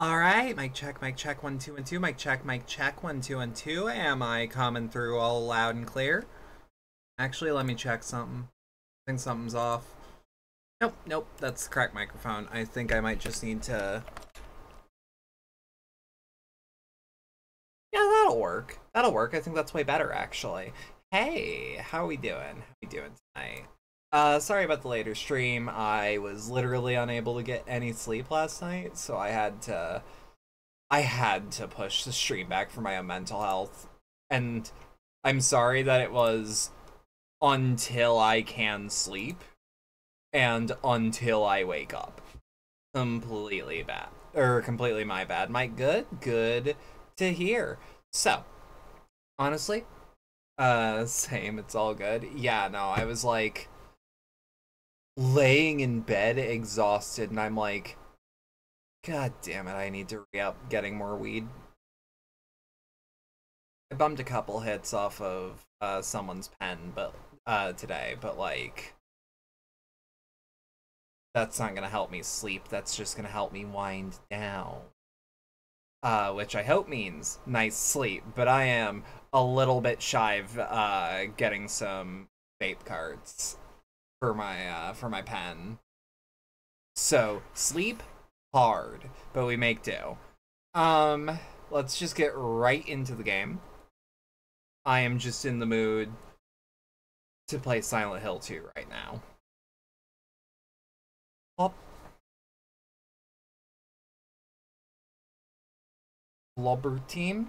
All right, mic check, 1 2 1 2, mic check, 1 2 1 2. Am I coming through all loud and clear? Actually, let me check something. I think something's off. Nope, that's the correct microphone. I think I might just need to... Yeah, that'll work. That'll work. I think that's way better, actually. Hey, how we doing? How we doing tonight? Sorry about the later stream. I was literally unable to get any sleep last night, so I had to push the stream back for my own mental health. And I'm sorry that it was until I can sleep and until I wake up. Completely my bad. Mike, good to hear. So, honestly, same, it's all good. Yeah, no, I was like laying in bed exhausted, and I'm like, God damn it, I need to re-up getting more weed. I bumped a couple hits off of someone's pen today, but like, that's not gonna help me sleep, that's just gonna help me wind down. Which I hope means nice sleep, but I am a little bit shy of getting some vape carts for my pen. So sleep hard, but we make do. Let's just get right into the game. I am just in the mood to play Silent Hill 2 right now. Blubber team.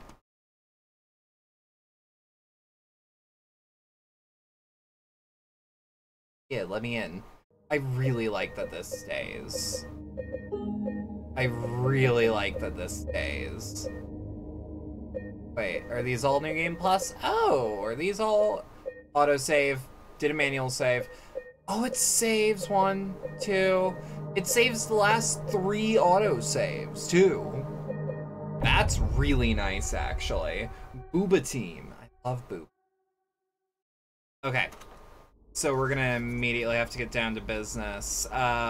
Yeah, let me in. I really like that this stays. Wait, are these all New Game Plus? Oh, are these all autosave? Did a manual save? Oh, it saves 1, 2. It saves the last 3 autosaves, too. That's really nice, actually. Booba team. I love Booba. Okay. So we're gonna immediately have to get down to business.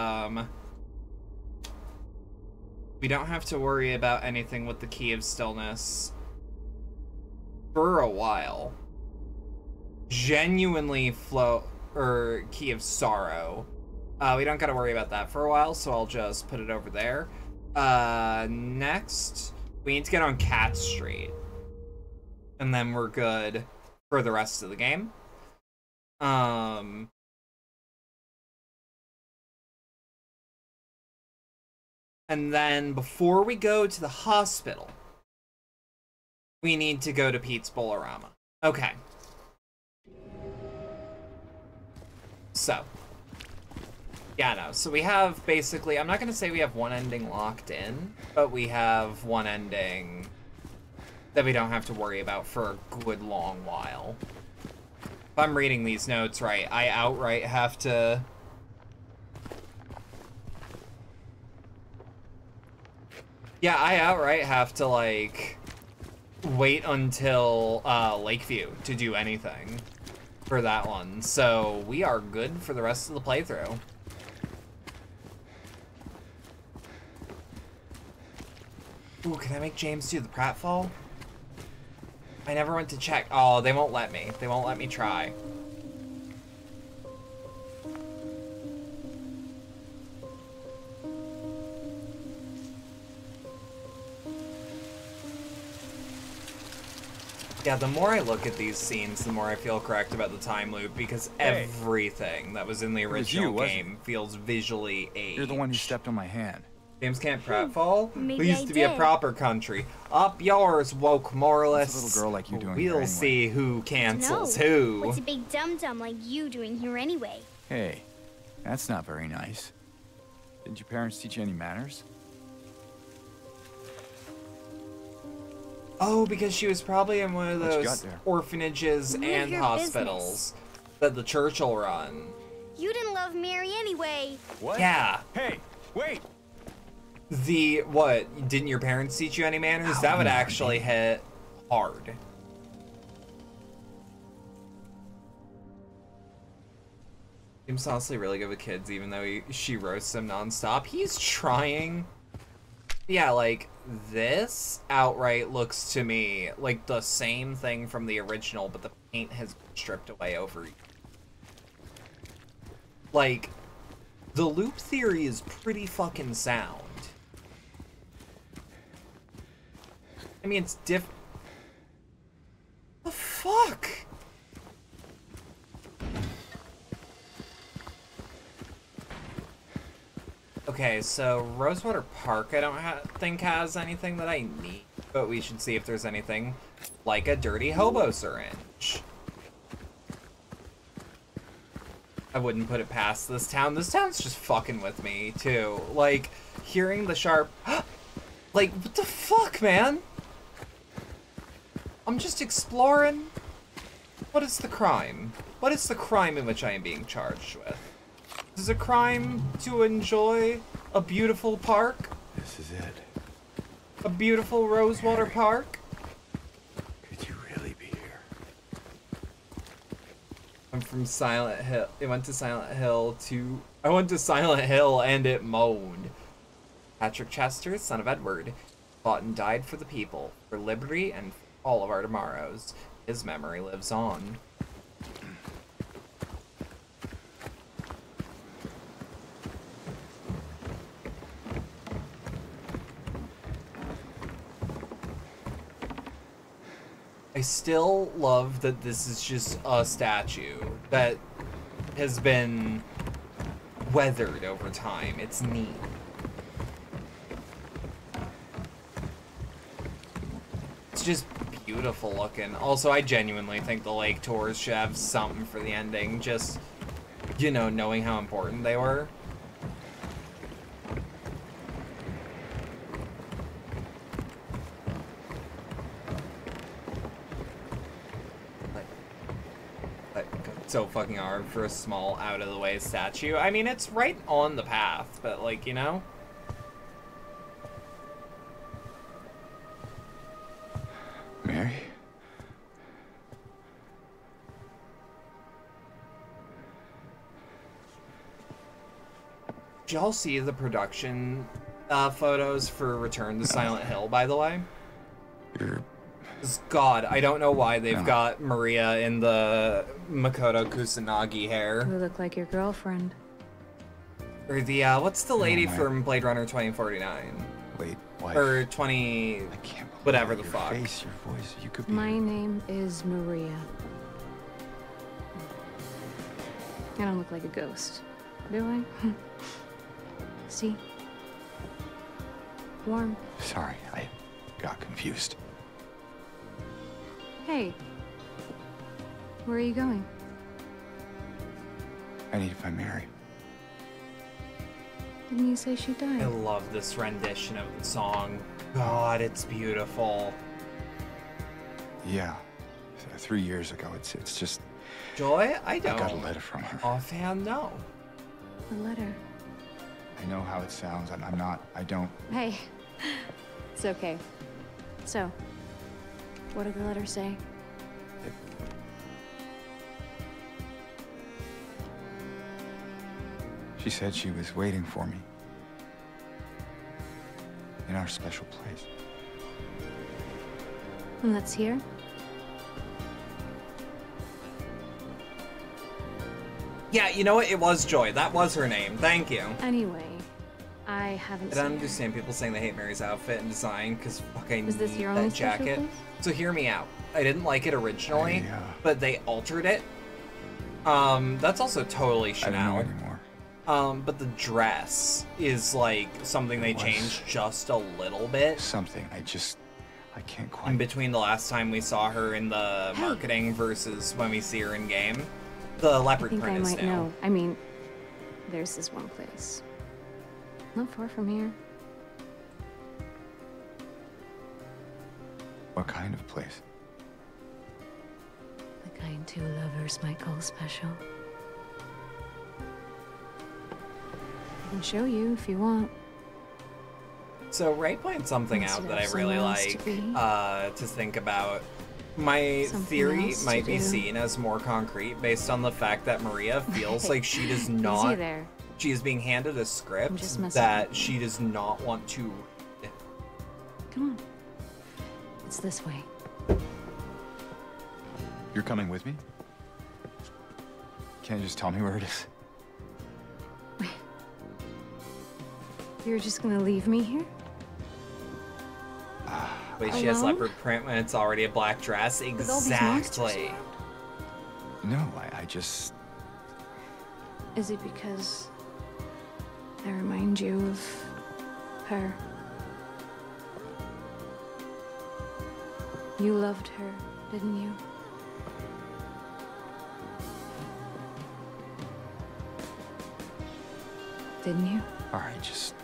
We don't have to worry about anything with the Key of Stillness for a while. Genuinely Key of Sorrow. We don't gotta worry about that for a while, so I'll just put it over there. Next, we need to get on Cat Street. And then we're good for the rest of the game. And then before we go to the hospital, we need to go to Pete's Bolorama. Okay. So. Yeah, no. So we have basically, I'm not going to say we have one ending locked in, but we have one ending that we don't have to worry about for a good long while. If I'm reading these notes right, I outright have to... Yeah, I outright have to, like, wait until Lakeview to do anything for that one. So we are good for the rest of the playthrough. Ooh, can I make James do the pratfall? I never went to check. Oh, they won't let me. They won't let me try. Yeah, the more I look at these scenes, the more I feel correct about the time loop, because everything that was in the original game feels visually aged. You're the one who stepped on my hand. James can't pratfall? We used to be a proper country. Up yours, woke moralists. What's a little girl like you doing We'll here anyway? see who cancels who. What's a big dum-dum like you doing here anyway? Hey, that's not very nice. Didn't your parents teach you any manners? Oh, because she was probably in one of those orphanages and hospitals that the church will run. You didn't love Mary anyway. What? Yeah. Hey, wait! What? Didn't your parents teach you any manners? That would actually hit hard. Seems honestly really good with kids, even though she roasts him nonstop. He's trying. Yeah, like, this outright looks to me like the same thing from the original, but the paint has been stripped away over. Like, the loop theory is pretty fucking sound. I mean, it's the fuck? Okay, so Rosewater Park I don't think has anything that I need, but we should see if there's anything like a dirty hobo syringe. I wouldn't put it past this town. This town's just fucking with me, too. Like, hearing the sharp... like, what the fuck, man? I'm just exploring. What is the crime? What is the crime in which I am being charged with? Is it a crime to enjoy a beautiful park? This is it. A beautiful Rosewater Park? Could you really be here? I'm from Silent Hill. I went to Silent Hill and it moaned. Patrick Chester, son of Edward, fought and died for the people, for liberty and for all of our tomorrows. His memory lives on. I still love that this is just a statue that has been weathered over time. It's neat. It's just beautiful looking. Also, I genuinely think the lake tours should have something for the ending. Just, you know, knowing how important they were. So fucking hard for a small out-of-the-way statue. I mean, it's right on the path, but, like, you know? Mary? Did y'all see the production photos for Return to Silent Hill, by the way? God, I don't know why they've got Maria in the Makoto Kusanagi hair. You look like your girlfriend. Or the, what's the lady from Blade Runner 2049? Wait, what? Or 20... I can't believe whatever the your fuck. Face, your voice, you could be... My name is Maria. I don't look like a ghost, do I? See? Warm. Sorry, I got confused. Hey. Where are you going? I need to find Mary. Didn't you say she died? I love this rendition of the song. God, it's beautiful. Yeah. 3 years ago. It's just... Joy? I don't. I got a letter from her. Offhand, no. A letter. I know how it sounds, and I don't... Hey. It's okay. So, what did the letter say? She said she was waiting for me. In our special place. And let's hear. Yeah, you know what? It was Joy. That was her name. Thank you. Anyway, I haven't I seen don't her. understand people saying they hate Mary's outfit and design because fuck, I Is this need your only that special jacket. place? So hear me out. I didn't like it originally, but they altered it. That's also totally I don't know Chanel. anymore. But the dress is like something they changed just a little bit. Something. I can't quite... In between the last time we saw her in the marketing versus when we see her in game. The leopard I think I print is might new. know. I mean, there's this one place. Not far from here. What kind of place? The kind two lovers might call special. I can show you if you want. So Ray pointed something Let's out that have I really somewhere else to like be. to think about. My Something theory else to might be do. seen as more concrete based on the fact that Maria feels like she does Easy not. there. She is being handed a I'm script just messing that with she does not want to read. Come on. It's this way. You're coming with me? Can't you just tell me where it is? You're just gonna leave me here? Wait, she has Alone? leopard print when it's already a black dress? With all these monsters Exactly. around? No, I just... Is it because I remind you of her? You loved her, didn't you? Didn't you? All right, just...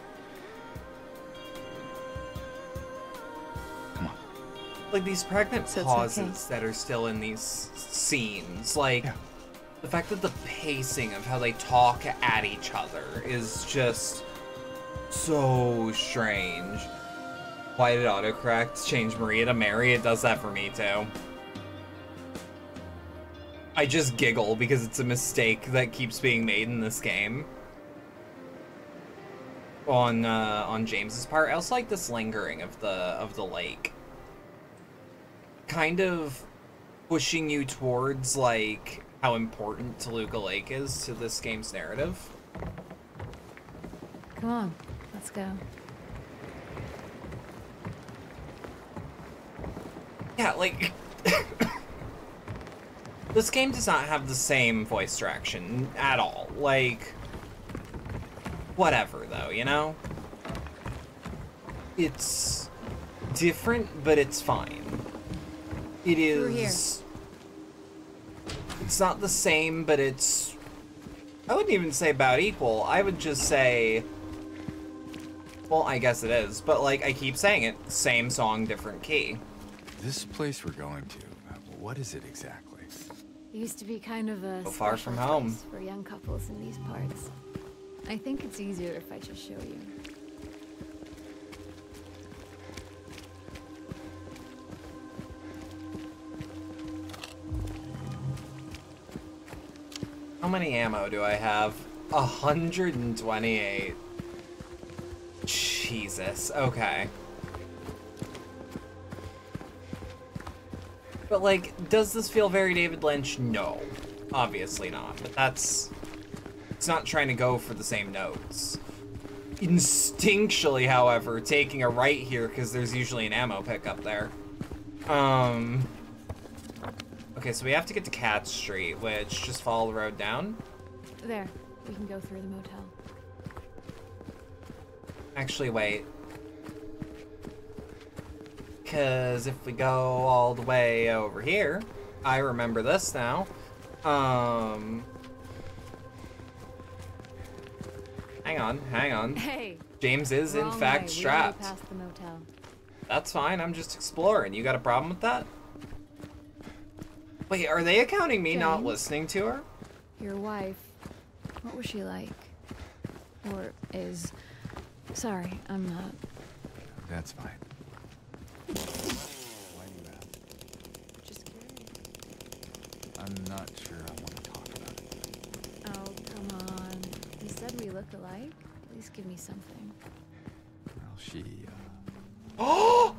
Come on. Like these pregnant So it's pauses that are still in these scenes, like Yeah. the fact that the pacing of how they talk at each other is just so strange. Why did autocorrect change Maria to Mary? It does that for me too. I just giggle because it's a mistake that keeps being made in this game. On James's part. I also like this lingering of the lake. Kind of pushing you towards like how important Toluca Lake is to this game's narrative. Come on, let's go. Yeah, like this game does not have the same voice direction at all. Like whatever though, you know? It's different, but it's fine. It Through here. is it's not the same, but it's I wouldn't even say about equal. I would just say well, I guess it is, but like I keep saying it, same song, different key. This place we're going to, what is it exactly? It used to be kind of a So far special from home. place for young couples in these parts. I think it's easier if I just show you. How many ammo do I have? 128. Jesus, okay. But like, does this feel very David Lynch? No, obviously not. But it's not trying to go for the same notes. Instinctually, however, taking a right here because there's usually an ammo pickup there. Okay, so we have to get to Cat Street, which just follow the road down. There, we can go through the motel. Actually, wait. Because if we go all the way over here, I remember this now. Hang on. Hey! James is in wrong fact way. We already strapped. passed the motel. That's fine, I'm just exploring. You got a problem with that? Wait, are they accounting me not James? listening to her? Your wife, what was she like? Or is... Sorry, I'm not... That's fine. Why do you ask? Just curious. I'm not sure I want to talk about it. Oh, come on. You said we look alike? At least give me something. Well, she Oh!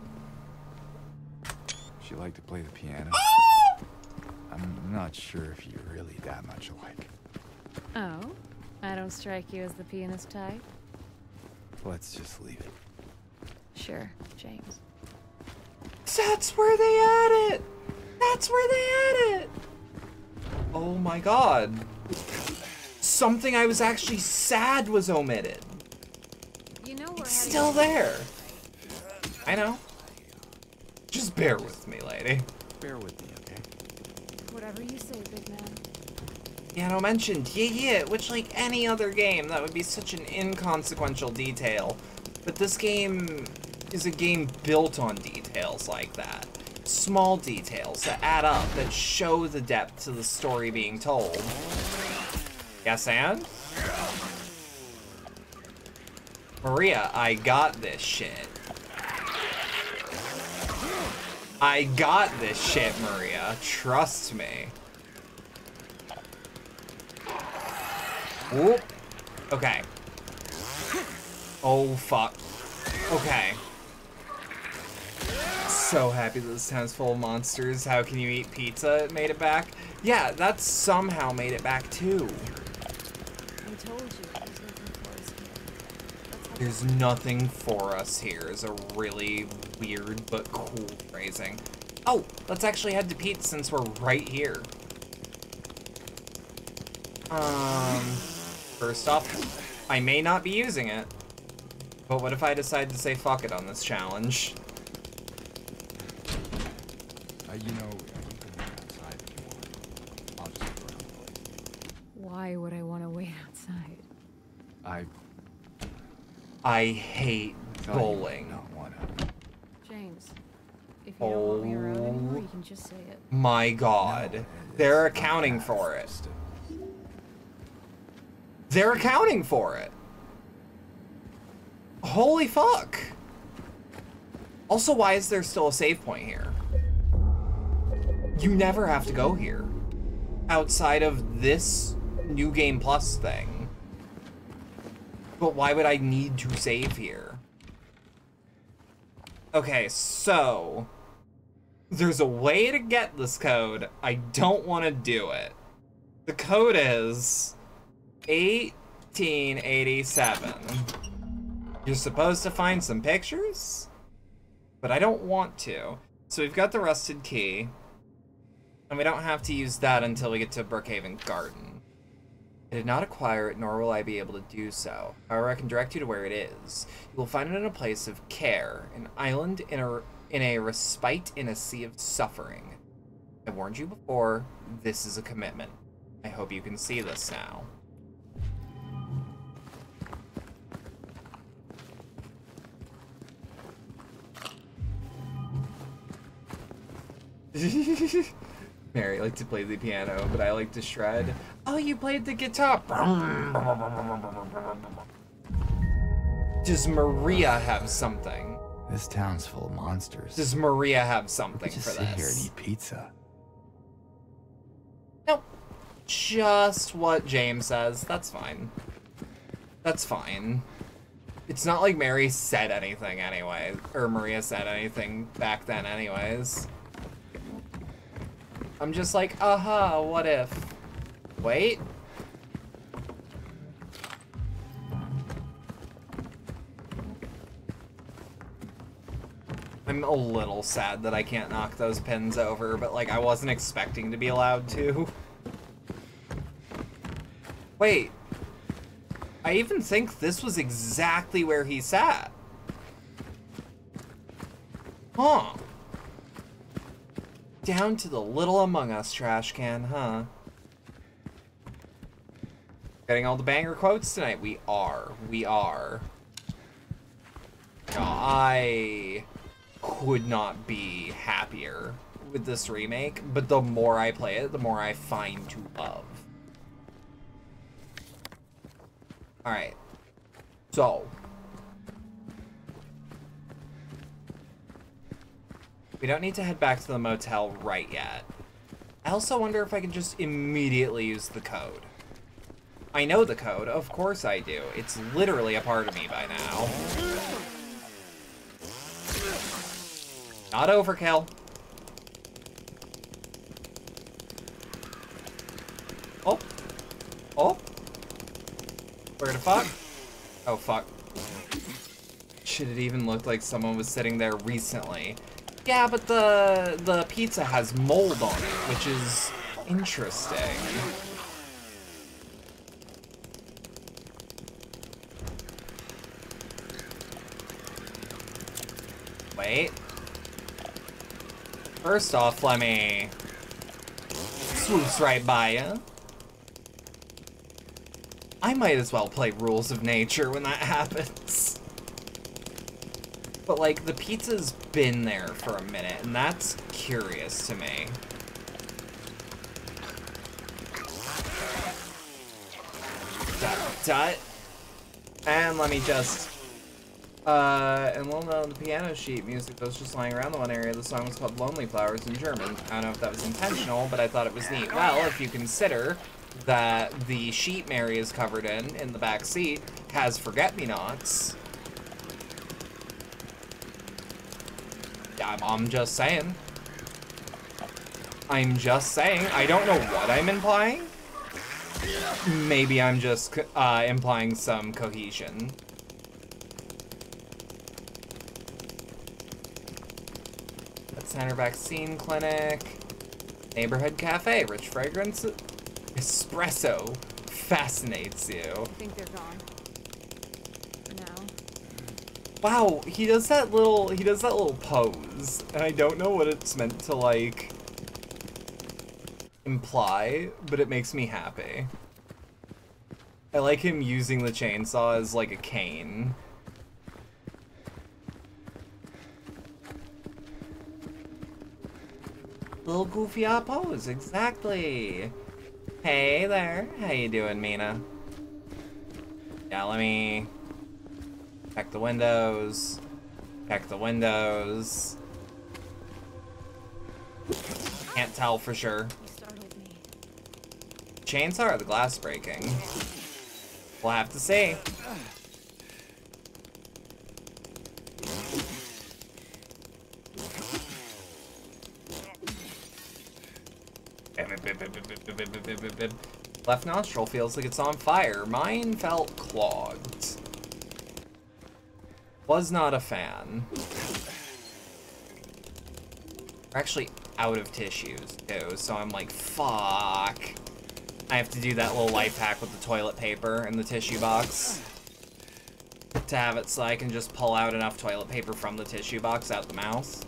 liked to play the piano. I'm not sure if you're really that much alike. Oh? I don't strike you as the pianist type? Let's just leave it. Sure, James. That's where they had it! That's where they had it! Oh my god. Something I was actually sad was omitted. You know we're It's still there. I know. Just bear with me, lady. Bear with me, okay? Whatever you say, big man. Piano mentioned, yeah, which like any other game, that would be such an inconsequential detail. But this game is a game built on details like that. Small details that add up, that show the depth to the story being told. Yes, and? Maria, I got this shit. I got this shit, Maria. Trust me. Whoop. Okay. Oh, fuck. Okay. so happy that this town's full of monsters. How can you eat pizza? It made it back. Yeah, that somehow made it back too. I told you there's nothing for us here. There's nothing for us here is a really weird but cool phrasing. Oh, let's actually head to Pete's since we're right here. First off, I may not be using it, but what if I decide to say fuck it on this challenge? You know, you can wait outside if you want. I'll just look around the place. Why would I want to wait outside? I hate thought you bowling. don't wanna. James, if you don't want me around anymore, you can just say it. My God, No, they're it's accounting not for it. just They're accounting for it. Holy fuck. Also, why is there still a save point here? You never have to go here. Outside of this New Game Plus thing. But why would I need to save here? Okay, so... there's a way to get this code. I don't want to do it. The code is... 1887. You're supposed to find some pictures? But I don't want to. So we've got the rusted key. And we don't have to use that until we get to Brookhaven Garden. I did not acquire it, nor will I be able to do so. However, I can direct you to where it is. You will find it in a place of care, an island in a respite in a sea of suffering. I warned you before, this is a commitment. I hope you can see this now. Mary, I like to play the piano, but I like to shred. Oh, you played the guitar. Does Maria have something? This town's full of monsters. Does Maria have We something could just for sit here and this? eat pizza. Nope. Just what James says. That's fine. That's fine. It's not like Mary said anything anyway, or Maria said anything back then anyways. I'm just like, aha, what if? Wait. I'm a little sad that I can't knock those pins over, but like I wasn't expecting to be allowed to. Wait. I even think this was exactly where he sat. Huh. Down to the little Among Us trash can, huh? Getting all the banger quotes tonight? We are. We are. No, I could not be happier with this remake, but the more I play it, the more I find to love. Alright. So. We don't need to head back to the motel right yet. I also wonder if I can just immediately use the code. I know the code, of course I do. It's literally a part of me by now. Not overkill. Oh. Oh. Where the fuck? Oh, fuck. Should it even look like someone was sitting there recently? Yeah, but the pizza has mold on it, which is interesting. Wait. First off, let me swoosh right by ya. I might as well play Rules of Nature when that happens. But like, the pizza's been there for a minute, and that's curious to me. Dut, dut. And let me just... and well known the piano sheet music that was just lying around the one area. The song was called Lonely Flowers in German. I don't know if that was intentional, but I thought it was neat. Well, if you consider that the sheet Mary is covered in the back seat, has forget-me-nots. I'm just saying. I'm just saying. I don't know what I'm implying. Maybe I'm just implying some cohesion. Center Vaccine Clinic. Neighborhood Cafe. Rich fragrance. Espresso fascinates you. I think they're gone. For now. Wow, he does that little pose, and I don't know what it's meant to, like, imply, but it makes me happy. I like him using the chainsaw as, like, a cane. Little goofy pose, exactly. Hey there, how you doing, Mina? Yeah, let me check the windows. Check the windows. Can't tell for sure. Chainsaw or the glass breaking? We'll have to see. Left nostril feels like it's on fire. Mine felt clogged. Was not a fan. We're actually out of tissues too, so I'm like, fuck. I have to do that little life hack with the toilet paper and the tissue box to have it so I can just pull out enough toilet paper from the tissue box out the mouth.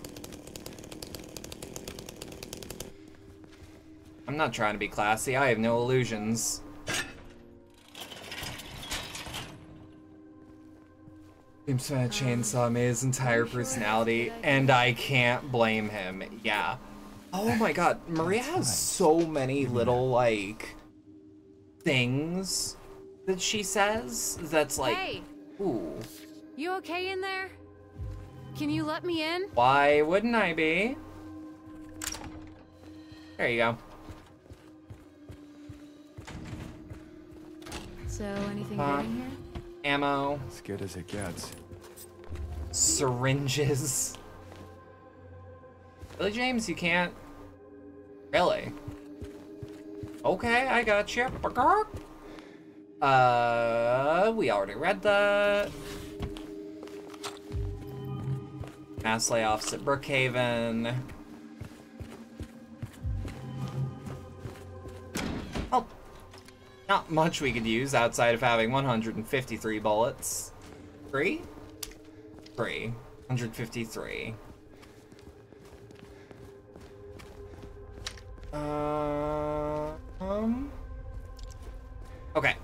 I'm not trying to be classy. I have no illusions. James found a chainsaw made his entire personality, and I can't blame him. Yeah. Oh my god, Maria has so many little, like, things that she says that's like, hey, ooh. You okay in there? Can you let me in? Why wouldn't I be? There you go. So, anything good in here? Ammo. As good as it gets. Syringes. Really, James? You can't? Really? Okay, I got you. We already read that. Mass layoffs at Brookhaven. Oh. Not much we could use outside of having 153 bullets. 3? 3. 153. Okay.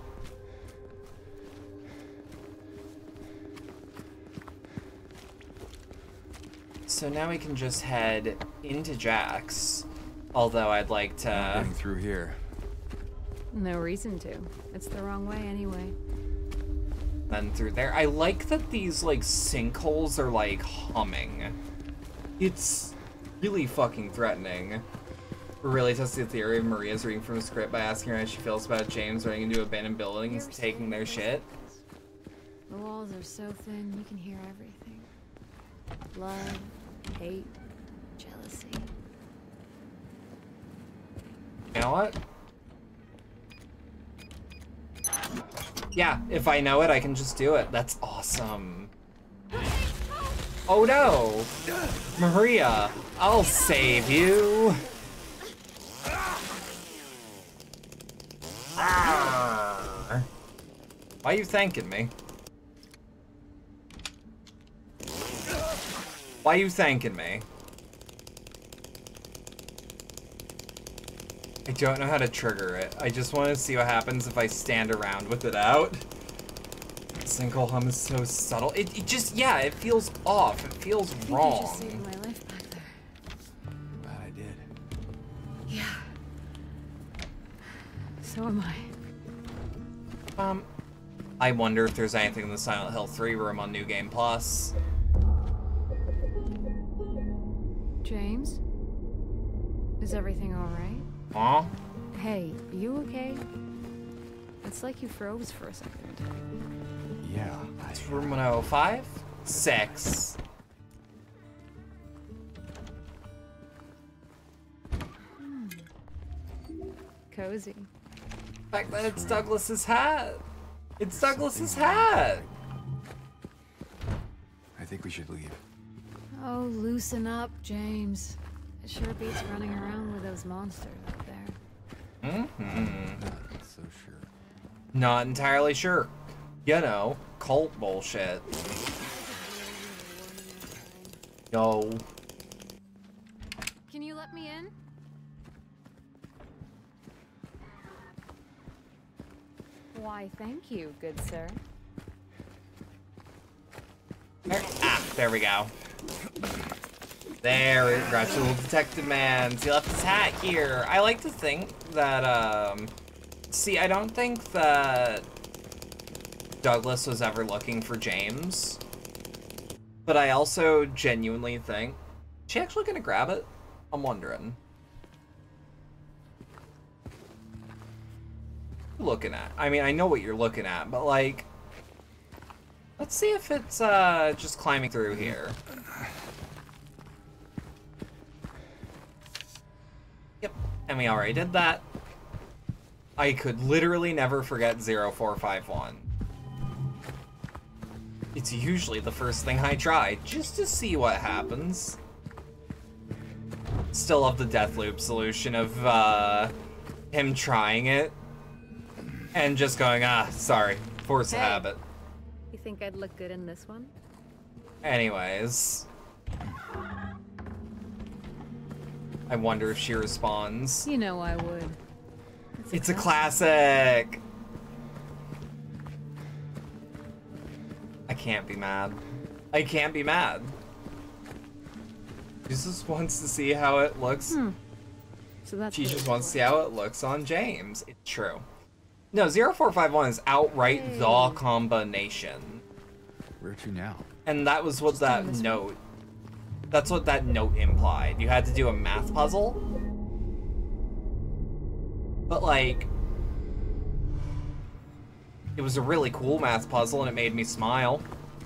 So now we can just head into Jack's. Although I'd like to... Not getting through here. No reason to. It's the wrong way anyway. Then through there. I like that these, like, sinkholes are, like, humming. It's really fucking threatening. We're really testing the theory of Maria's reading from a script by asking her how she feels about James running into abandoned buildings, taking their shit. The walls are so thin, you can hear everything. Love, hate, jealousy. You know what? Yeah, if I know it, I can just do it. That's awesome. Oh no! Maria, I'll save you! Why are you thanking me? Why are you thanking me? I don't know how to trigger it. I just want to see what happens if I stand around with it out. Sinkhole hum is so subtle. It just, yeah, it feels off. It feels wrong. You just saved my life back there. Glad I did. Yeah. So am I. I wonder if there's anything in the Silent Hill 3 room on New Game Plus. James? Is everything alright? Huh? Hey, you okay? It's like you froze for a second. Yeah, It's room 105? 6. cozy. The fact that it's Douglas's hat. It's Douglas's hat. I think we should leave. Oh, loosen up, James. It sure beats running around with those monsters out there. Mm-hmm. Not so sure. Not entirely sure. You know, cult bullshit. Yo. Can you let me in? Why, thank you, good sir. There we go. There, it got your little detective man. He left his hat here. I like to think that, see, I don't think that Douglas was ever looking for James. But I also genuinely think... Is she actually gonna grab it? I'm wondering. What are you looking at? I mean, I know what you're looking at, but like... Let's see if it's, just climbing through here. Yep, and we already did that. I could literally never forget 0451. It's usually the first thing I try, just to see what happens. Still love the Deathloop solution of, him trying it. And just going, sorry, force of habit. You think I'd look good in this one? Anyways. I wonder if she responds. You know I would. It's a classic! I can't be mad. I can't be mad. She just wants to see how it looks. So that's She what just it's wants to for. see how it looks on James. It's true. No, 0451 is outright the combination. Where to now? And that was what that note... That's what that note implied. You had to do a math puzzle. But, like... It was a really cool math puzzle, and it made me smile.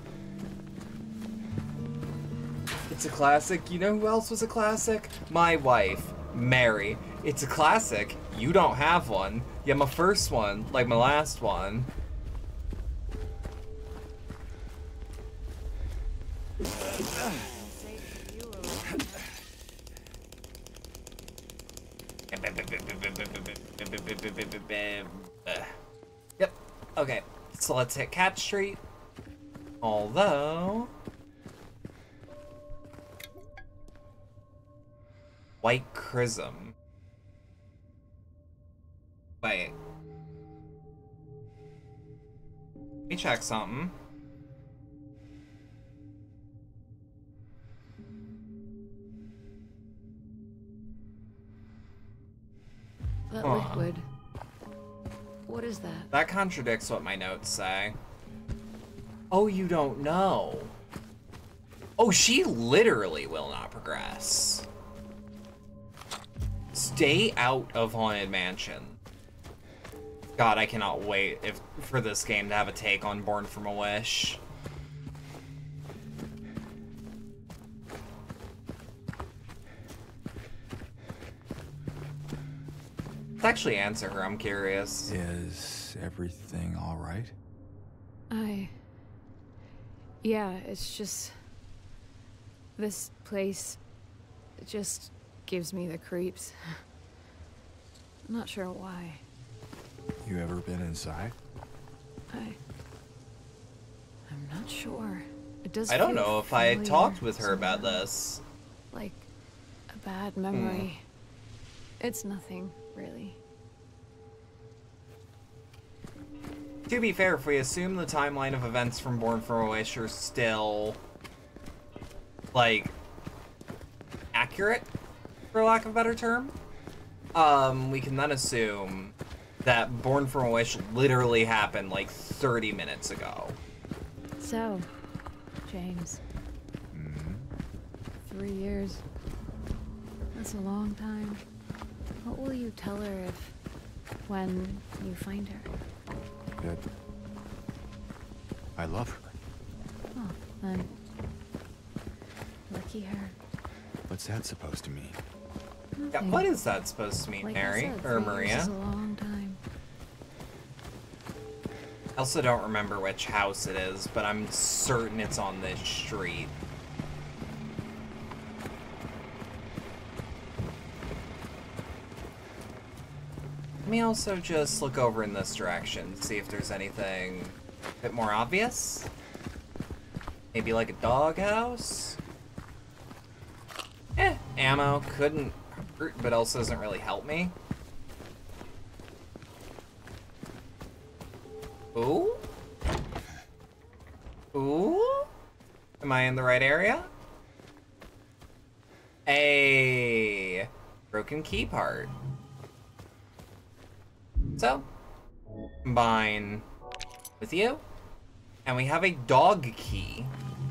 It's a classic. You know who else was a classic? My wife, Mary. It's a classic. You don't have one. Yeah, my first one, like my last one. Yep. Okay. So let's hit Cat Street. Although... White Chrism. Wait. Let me check something. That Huh. liquid. What is that? That contradicts what my notes say. Oh, you don't know. Oh, she literally will not progress. Stay out of Haunted Mansion. God, I cannot wait for this game to have a take on Born from a Wish. Let's actually answer her, I'm curious. Is everything all right? Yeah, it's just... This place... It just gives me the creeps. I'm not sure why. You ever been inside? I'm not sure. It does I don't feel know if I had familiar talked with her about somehow. this. Like a bad memory. It's nothing, really. To be fair, if we assume the timeline of events from Born from a Wish are still, like, accurate, for lack of a better term, we can then assume that Born from a Wish literally happened, like, 30 minutes ago. So, James. 3 years. That's a long time. What will you tell her when you find her? That I love her. Oh, then. Lucky her. What's that supposed to mean? Yeah, what is that supposed to mean, Like Mary? I said, Or 3 years Maria? is a long time. I also don't remember which house it is, but I'm certain it's on this street. Let me also just look over in this direction, see if there's anything a bit more obvious. Maybe like a doghouse? Ammo couldn't hurt, but also doesn't really help me. Ooh? Ooh? Am I in the right area? A broken key part. So, combine with you, and we have a dog key.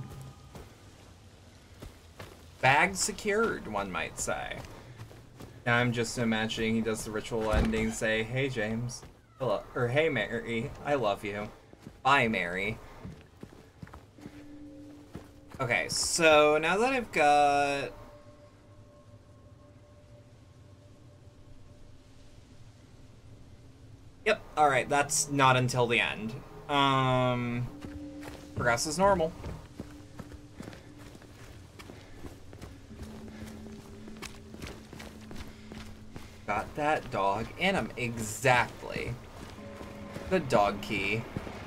Bag secured, one might say. Now I'm just imagining he does the ritual ending, say, "Hey James, hello," or "Hey Mary, I love you. Bye Mary." Okay, so now that I've got... Yep, alright, that's not until the end. Progress as normal. Got that dog in him, exactly. The dog key.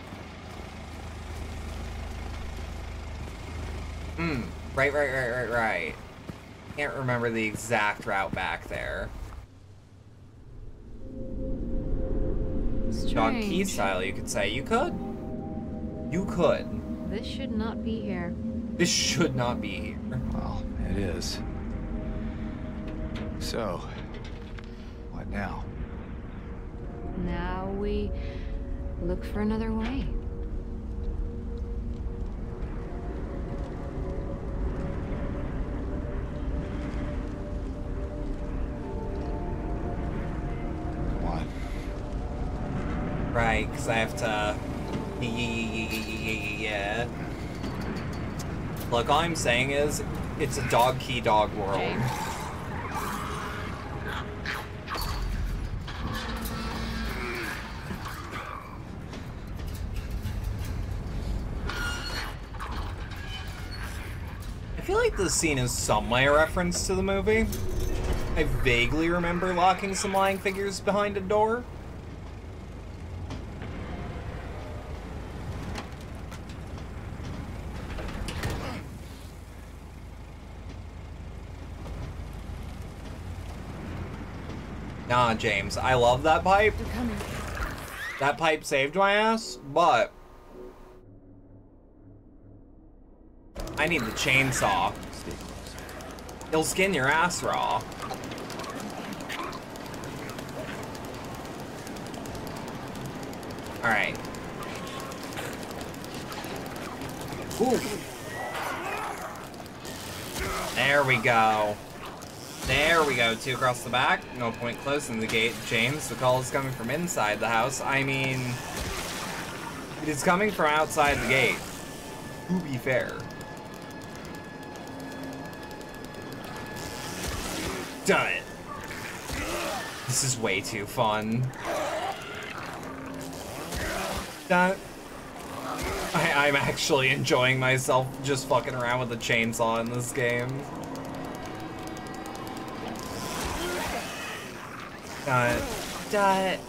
Right. Can't remember the exact route back there. Strange. Dog key style, you could say. You could. You could. This should not be here. This should not be here. Well, it is. So, what now? Now we look for another way. What? Right, because I have to... Yeah. Look, all I'm saying is, it's a dog key dog world. I feel like this scene is some way a reference to the movie. I vaguely remember locking some lying figures behind a door. Nah, James, I love that pipe. They're coming. That pipe saved my ass, but I need the chainsaw. Stay close. It'll skin your ass raw. Alright. Ooh. There we go. There we go. 2 across the back. No point closing the gate, James. The call is coming from inside the house. I mean, it is coming from outside the gate. To be fair. Done it. This is way too fun. I'm actually enjoying myself just fucking around with the chainsaw in this game. Done it.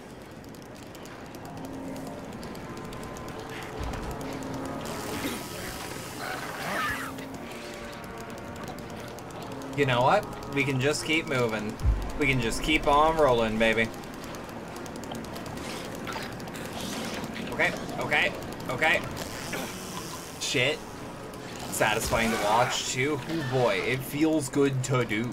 You know what? We can just keep moving. We can just keep on rolling, baby. Okay. Shit. Satisfying to watch, too. Oh boy, it feels good to do.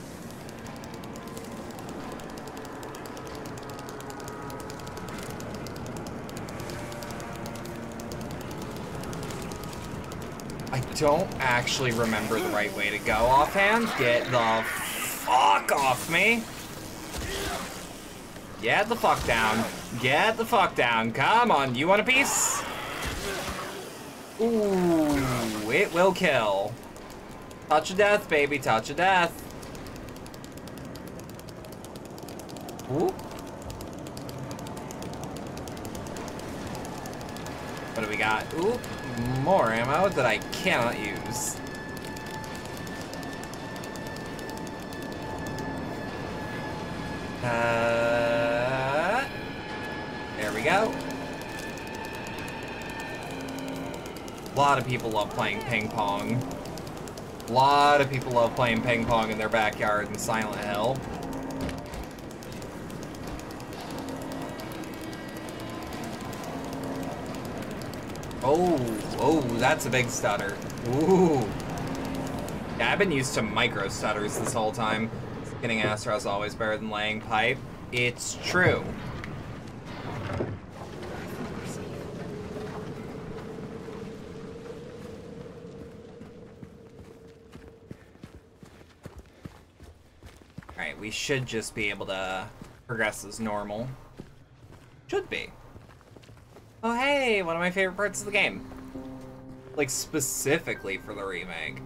I don't actually remember the right way to go offhand. Get the fuck off me. Get the fuck down. Get the fuck down. Come on, you want a piece? Ooh, it will kill. Touch of death, baby, touch of death. Ooh. What do we got? Ooh, more ammo that I cannot use. There we go. A lot of people love playing ping pong. A lot of people love playing ping pong in their backyard in Silent Hill. Oh, that's a big stutter. Ooh. Yeah, I've been used to micro stutters this whole time. Getting Astro is always better than laying pipe. It's true. Alright, we should just be able to progress as normal. Should be. Oh hey, one of my favorite parts of the game. Like, specifically for the remake.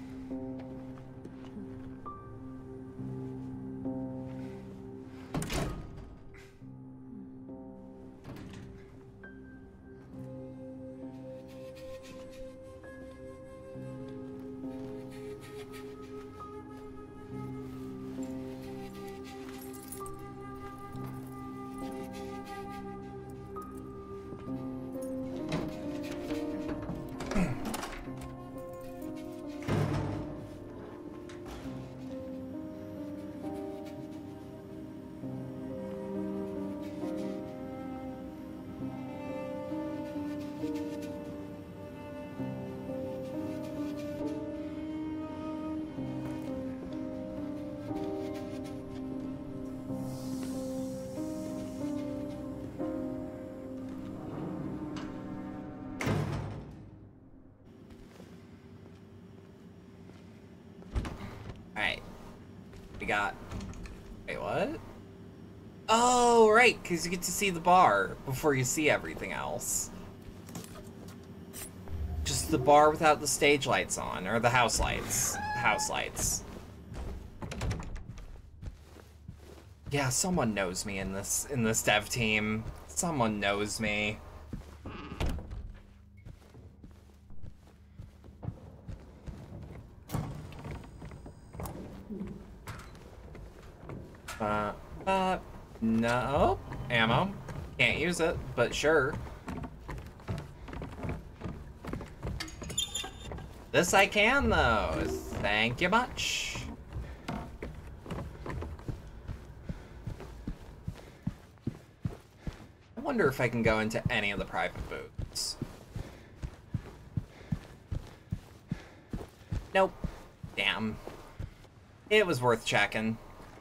Alright. We got... Wait, what? Oh, right, because you get to see the bar before you see everything else. Just the bar without the stage lights on, or the house lights. House lights. Yeah, someone knows me in this dev team. Someone knows me. No. Ammo. Can't use it, but sure. This I can, though. Thank you much. I wonder if I can go into any of the private booths. Nope. Damn. It was worth checking.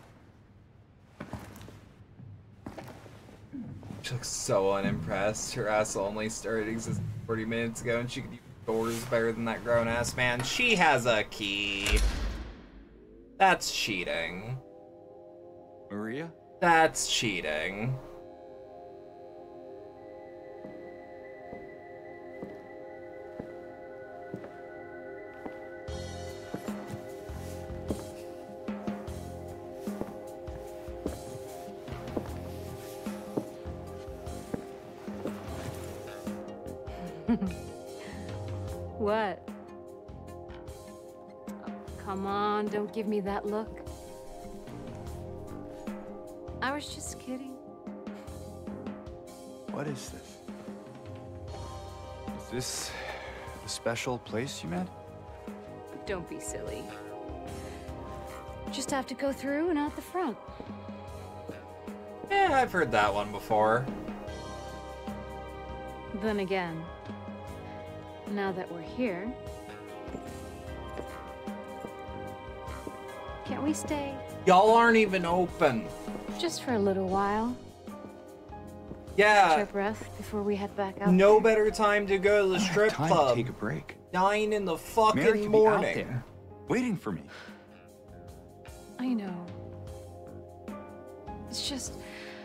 She looks so unimpressed. Her ass only started existing 40 minutes ago and she could use doors better than that grown-ass man. She has a key. That's cheating. Maria? That's cheating. What? Oh, come on, don't give me that look. I was just kidding. What is this? Is this a special place you met? Don't be silly. Just have to go through and out the front. Yeah, I've heard that one before. Then again, now that we're here, can't we stay Y'all aren't even open. just for a little while? Catch Yeah, our breath before we head back out. no better time to go to the I don't strip have time club. to take a break. 9 in the Mary fucking could be out morning. there, waiting for me. I know. It's just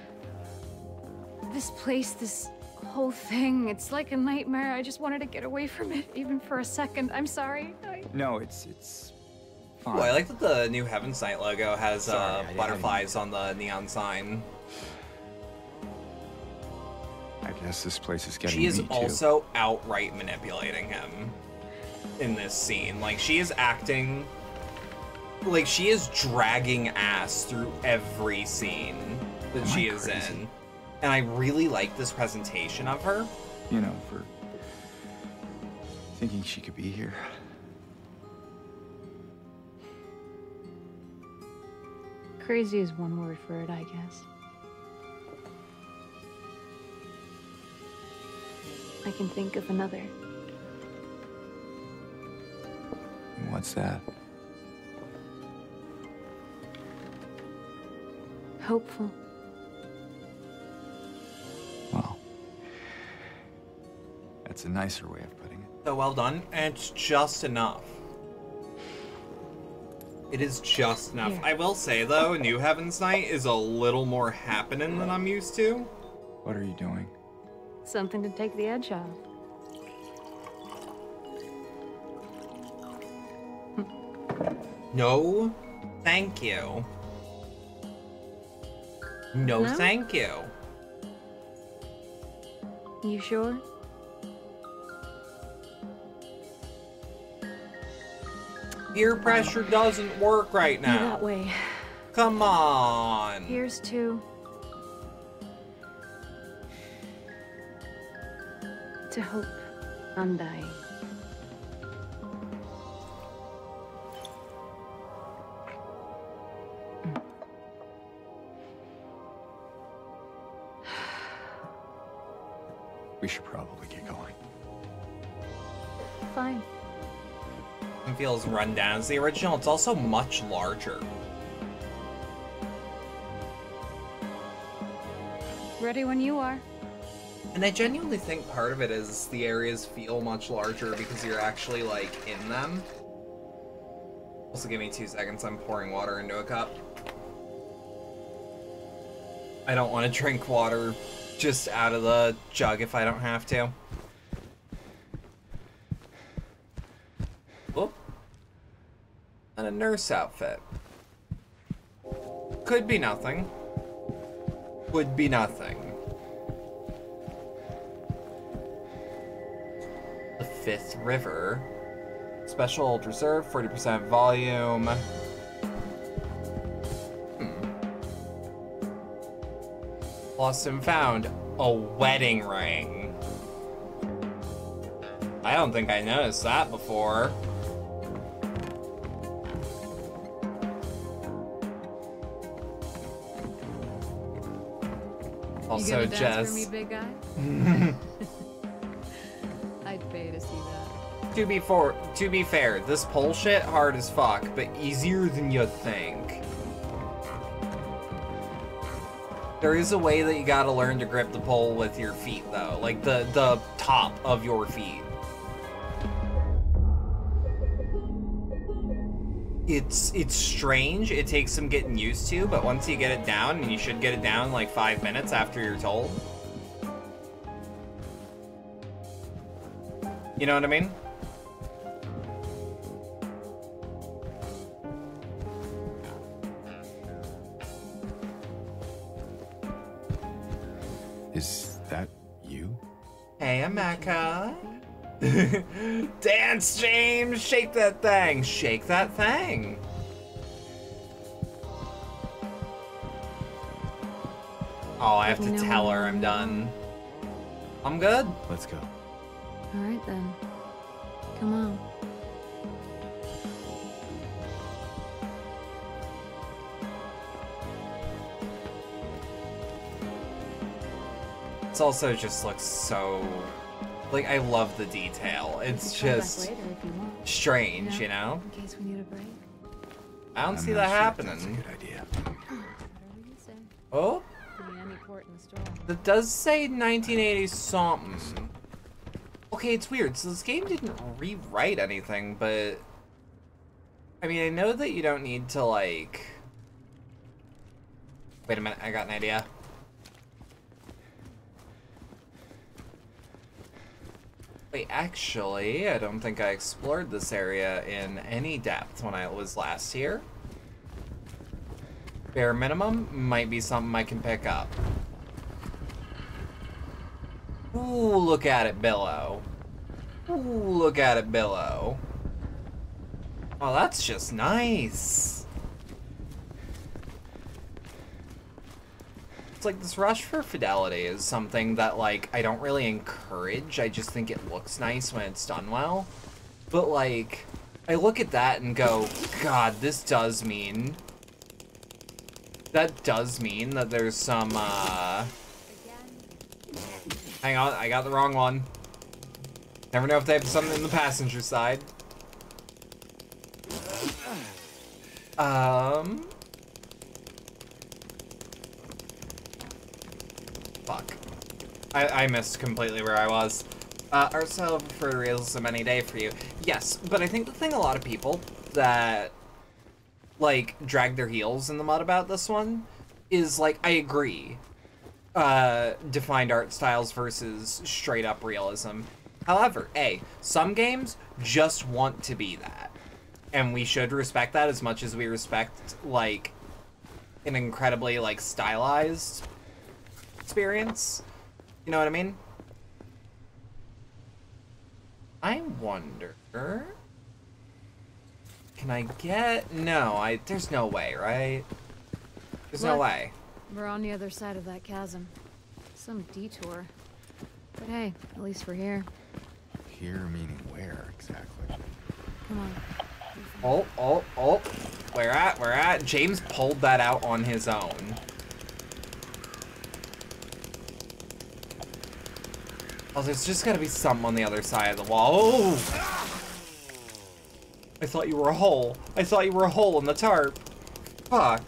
this place, this whole thing. It's like a nightmare. I just wanted to get away from it, even for a second. I'm sorry. No, it's Ooh, I like that the New Heaven's Night logo has Sorry, I didn't butterflies on the neon sign. I guess this place is getting She is me too. also outright manipulating him in this scene. Like, she is acting like she is dragging ass through every scene that Am I she is crazy? in. And I really like this presentation of her. You know, for thinking she could be here. Crazy is one word for it, I guess. I can think of another. What's that? Hopeful. Well, that's a nicer way of putting it. So well done, and it's just enough. It is just enough. Here. I will say, though, New Heaven's Night is a little more happening than I'm used to. What are you doing? Something to take the edge off. No, thank you. No, No? thank you. You sure? Peer pressure doesn't work right That now. way. Come on. Here's to... to hope. Undying. We should probably get going. Fine. It feels run down as the original. It's also much larger. Ready when you are. And I genuinely think part of it is the areas feel much larger because you're actually, like, in them. Also, give me 2 seconds. I'm pouring water into a cup. I don't want to drink water just out of the jug if I don't have to. Oh. And a nurse outfit. Could be nothing. Would be nothing. The Fifth River. Special Old Reserve, 40% volume. Lost and found. A wedding ring. I don't think I noticed that before. Also, you gonna dance Jess. for me, big guy? I'd pay to see that. To be fair, this pole shit hard as fuck, but easier than you think. There is a way that you gotta learn to grip the pole with your feet, though. Like, the top of your feet. It's strange. It takes some getting used to, but once you get it down, and you should get it down in like 5 minutes after you're told. You know what I mean? Is that you? Hey, Amaka. Dance, James! Shake that thing! Shake that thing! Oh, I have Let me to know tell when her you're I'm done. done. I'm good. Let's go. All right then. Come on. This also just looks so... Like, I love the detail. It's We can come just back later if you want. strange, you know? In case we need a break. I don't I'm see not that sure if happening. That's a good idea. Whatever you say. Oh? Could be any port in the storm. That does say 1980 something. Okay, it's weird. So this game didn't rewrite anything, but... I mean, I know that you don't need to, like... Wait a minute, I got an idea. Wait, actually, I don't think I explored this area in any depth when I was last here. Bare minimum might be something I can pick up. Ooh, look at it billow. Ooh, look at it billow. Oh, that's just nice. It's like this rush for fidelity is something that, like, I don't really encourage. I just think it looks nice when it's done well. But, like, I look at that and go, God, this does mean... That does mean that there's some, Hang on, I got the wrong one. Never know if they have something in the passenger side. Fuck. I missed completely where I was. Art style for realism any day for you. Yes, but I think the thing a lot of people that, like, drag their heels in the mud about this one is, like, I agree. Defined art styles versus straight up realism. However, some games just want to be that. And we should respect that as much as we respect, like, an incredibly, like, stylized experience. You know what I mean? I wonder... Can I get... No, there's no way, right? There's no Look. way. We're on the other side of that chasm. Some detour. But hey, at least we're here. Here meaning where exactly? Come on. Oh. Where at? James pulled that out on his own. Oh, there's just gotta be something on the other side of the wall. Oh! I thought you were a hole. I thought you were a hole in the tarp. Fuck.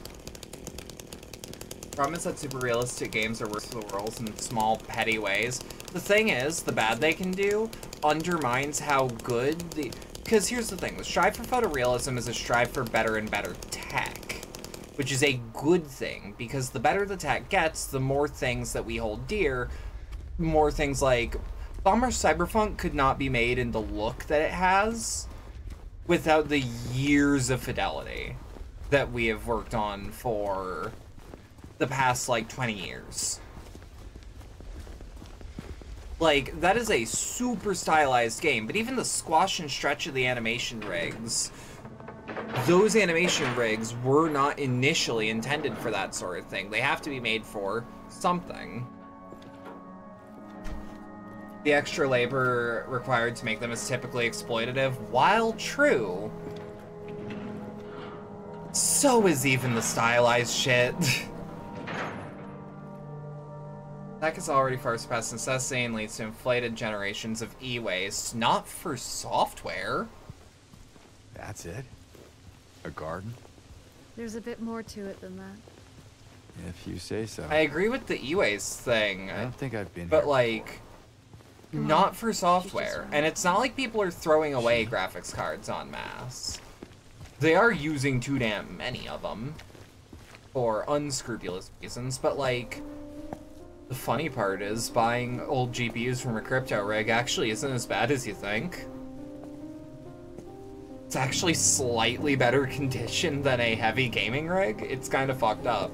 Problem is that super realistic games are worse for the world in small, petty ways. The thing is, the bad they can do undermines how good the... Because here's the thing, the strive for photorealism is a strive for better and better tech. Which is a good thing, because the better the tech gets, the more things that we hold dear, more things like... Bomber Cyberpunk could not be made in the look that it has without the years of fidelity that we have worked on for the past, like, 20 years. Like, that is a super stylized game, but even the squash and stretch of the animation rigs, those animation rigs were not initially intended for that sort of thing. They have to be made for something. The extra labor required to make them is typically exploitative, while true, so is even the stylized shit. Tech is already far surpassed necessity and leads to inflated generations of e-waste, not for software. That's it? A garden? There's a bit more to it than that. If you say so. I agree with the e-waste thing, I don't think I've been but here like, not for software. And it's not like people are throwing away graphics cards en masse. They are using too damn many of them for unscrupulous reasons, but like, the funny part is buying old GPUs from a crypto rig actually isn't as bad as you think. It's actually slightly better condition than a heavy gaming rig. It's kind of fucked up.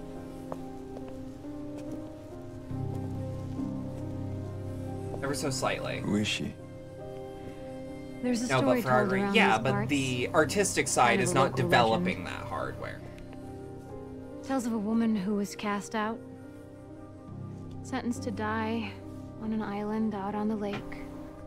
Ever so slightly. Who is she? There's a No, story but for told hardware, around yeah, these but parts. the artistic side Kind of is a not local developing legend. that hardware. Tells of a woman who was cast out, sentenced to die on an island out on the lake.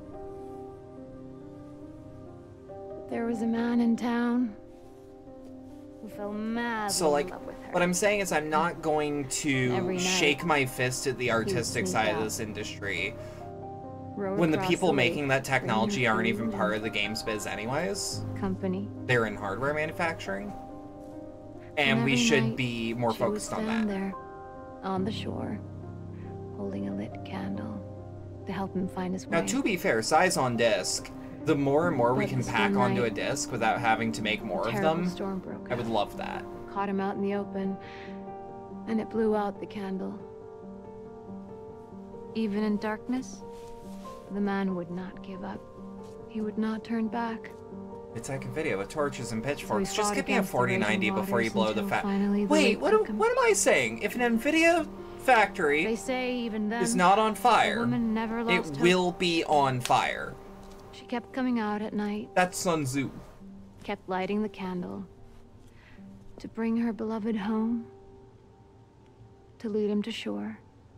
There was a man in town who fell madly So, like, in love with her. what I'm saying is I'm not going Every to night, shake my fist at the artistic sneak side of out. this industry Rowed when the across people lake, making that technology bringing aren't even food part and of the games biz anyways. company. They're in hardware manufacturing. And we every should night, be more she would focused on stand that. there, on the shore, holding a lit candle to help him find his way. Now, to be fair, size on disc, the more and more we But can this pack one onto a night, disc without having to make more of terrible them, storm broke I would out. love that. Caught him out in the open, and it blew out the candle. Even in darkness, The man would not give up. He would not turn back. It's like a video with torches and So he pitchforks. Just fought give me a against the raging 4090 before you waters blow the until fat. finally the Wait, weight what took him. am I saying? If an Nvidia They factory say even then, is not on the fire, woman never it lost hope. will be on fire. She kept coming out at night, That's Sun Tzu. kept lighting the candle to bring her beloved home, to lead him to shore.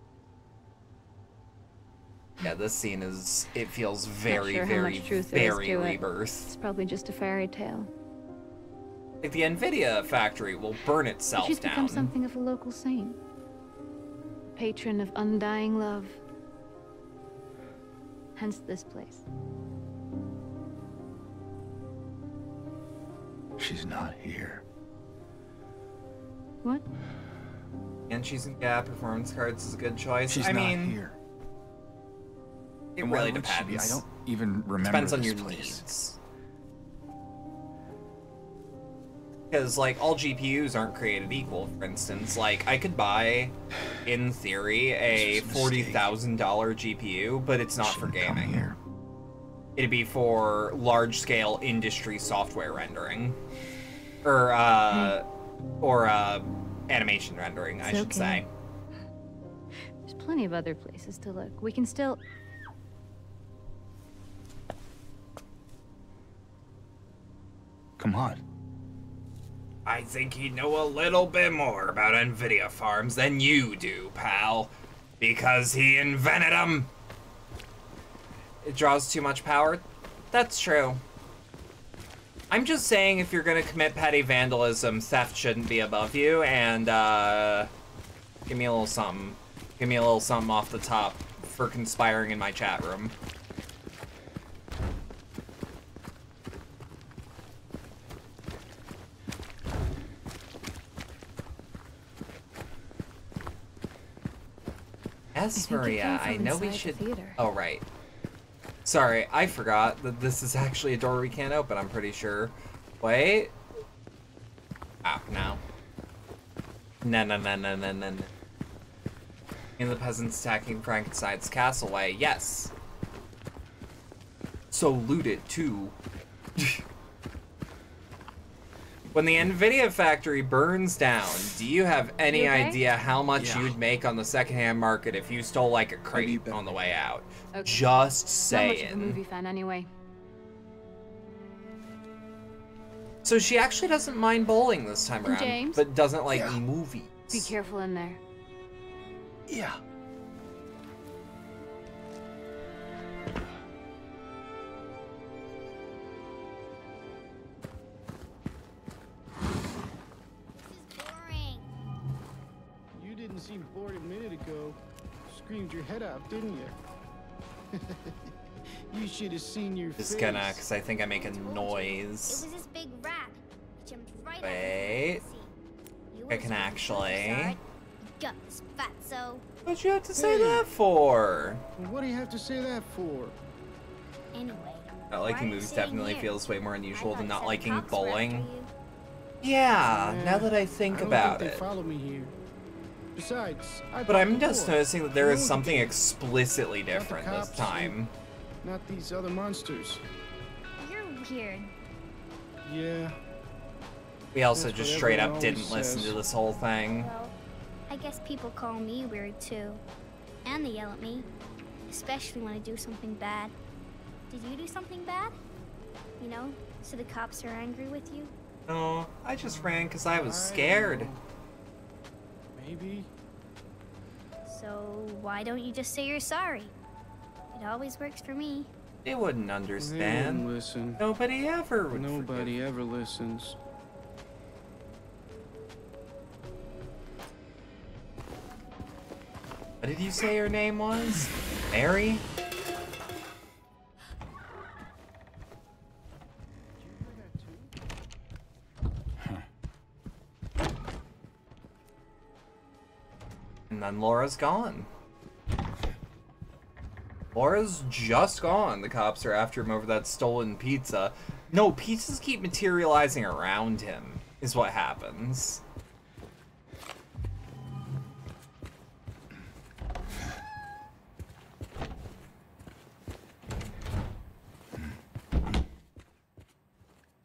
Yeah, this scene is, it feels very, sure how very, much truth there is very to it. Rebirth. It's probably just a fairy tale. Like, the Nvidia factory will burn But itself she's become down. something of a local saint. Patron of undying love. Hence this place. She's not here. What? And she's in Gap, performance cards is a good choice. She's I not mean, here. it And why really would she be? I depends. don't even remember Depends on this your place. needs. Because, like, all GPUs aren't created equal, for instance. Like, I could buy, in theory, a This was a mistake. $40,000 GPU, but it's not for Shouldn't come gaming. here. It'd be for large-scale industry software rendering. Or, animation rendering, I It's should okay. say. There's plenty of other places to look. We can still... Come on. I think he'd know a little bit more about NVIDIA farms than you do, pal. Because he invented them! It draws too much power? That's true. I'm just saying if you're gonna commit petty vandalism, theft shouldn't be above you, and, give me a little something. Give me a little something off the top for conspiring in my chat room. Yes, think it Maria, came I from know we inside the should... theater. Oh, right. Sorry, I forgot that this is actually a door we can't open, I'm pretty sure. Wait. Ah, no. No, no, no, no, no, no, no. In the peasants attacking Frankenstein's castle way, yes. So loot it, too. When the NVIDIA factory burns down, do you have any You okay? idea how much Yeah. you'd make on the secondhand market if you stole like a crate better. on the way out? Okay. Just Not much of a saying. movie fan anyway. So she actually doesn't mind bowling this time around, James? but doesn't like Yeah. movies. Be careful in there. Yeah. This is boring. You didn't seem bored a minute ago. Screamed your head out, didn't you? You should have seen your Just face. gonna, because I think I make a Told you. It noise. was this big rat. It jumped right Wait. over the You I were can supposed to actually- saw it. Guts, fatso. What'd you have to say Hey. that for? Well, what do you have to say that for? Anyway. Not why are liking you movies sitting definitely here? feels way more I unusual thought than not seven liking cops were after bowling. you. Yeah, now that I think don't about think it. They follow me here. Besides, I But bought I'm the just door. noticing that there is No something one explicitly the different this cops, time. Not these other monsters. You're weird. Yeah. We also That's just what straight up everyone didn't always listen to says. this whole thing. Well, I guess people call me weird too. And they yell at me. Especially when I do something bad. Did you do something bad? You know, so the cops are angry with you? No, I just ran because I was I scared. don't know. Maybe. So why don't you just say you're sorry? It always works for me. They wouldn't They understand. won't listen. Nobody ever would forgive. Nobody ever listens. What did you say your name was? Mary? And then Laura's gone. Laura's just gone. The cops are after him over that stolen pizza. No, pizzas keep materializing around him, is what happens.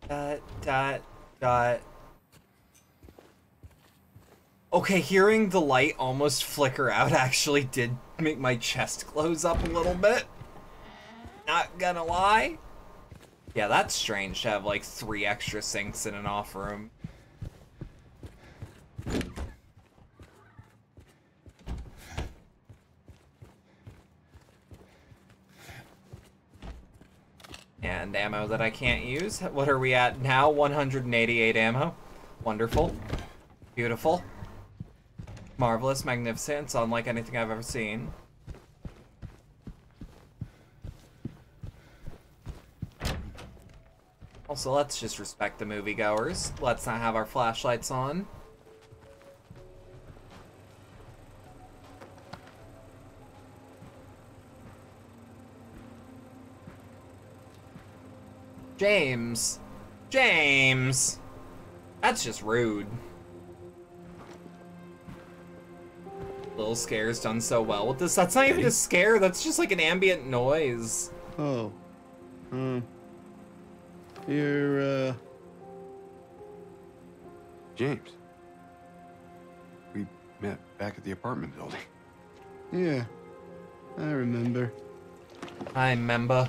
Dot, dot, dot. Okay, hearing the light almost flicker out actually did make my chest close up a little bit. Not gonna lie. Yeah, that's strange to have like 3 extra sinks in an off room. And ammo that I can't use. What are we at now? 188 ammo. Wonderful. Beautiful. Marvelous, magnificent. It's unlike anything I've ever seen. Also, let's just respect the moviegoers. Let's not have our flashlights on. James. James. That's just rude. Little Scare's done so well with this. That's not even a scare. That's just like an ambient noise. Oh. You're, James. We met back at the apartment building. Yeah. I remember. I remember.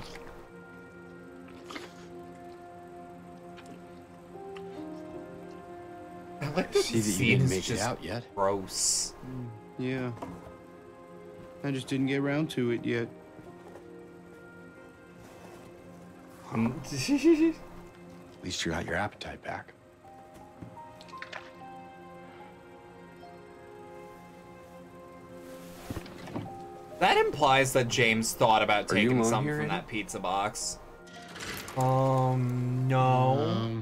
I like that See the that you didn't scene's make it just out yet. gross. Yeah. I just didn't get around to it yet. At least you got your appetite back. That implies that James thought about Are you taking alone something here, from Eddie? that pizza box. No.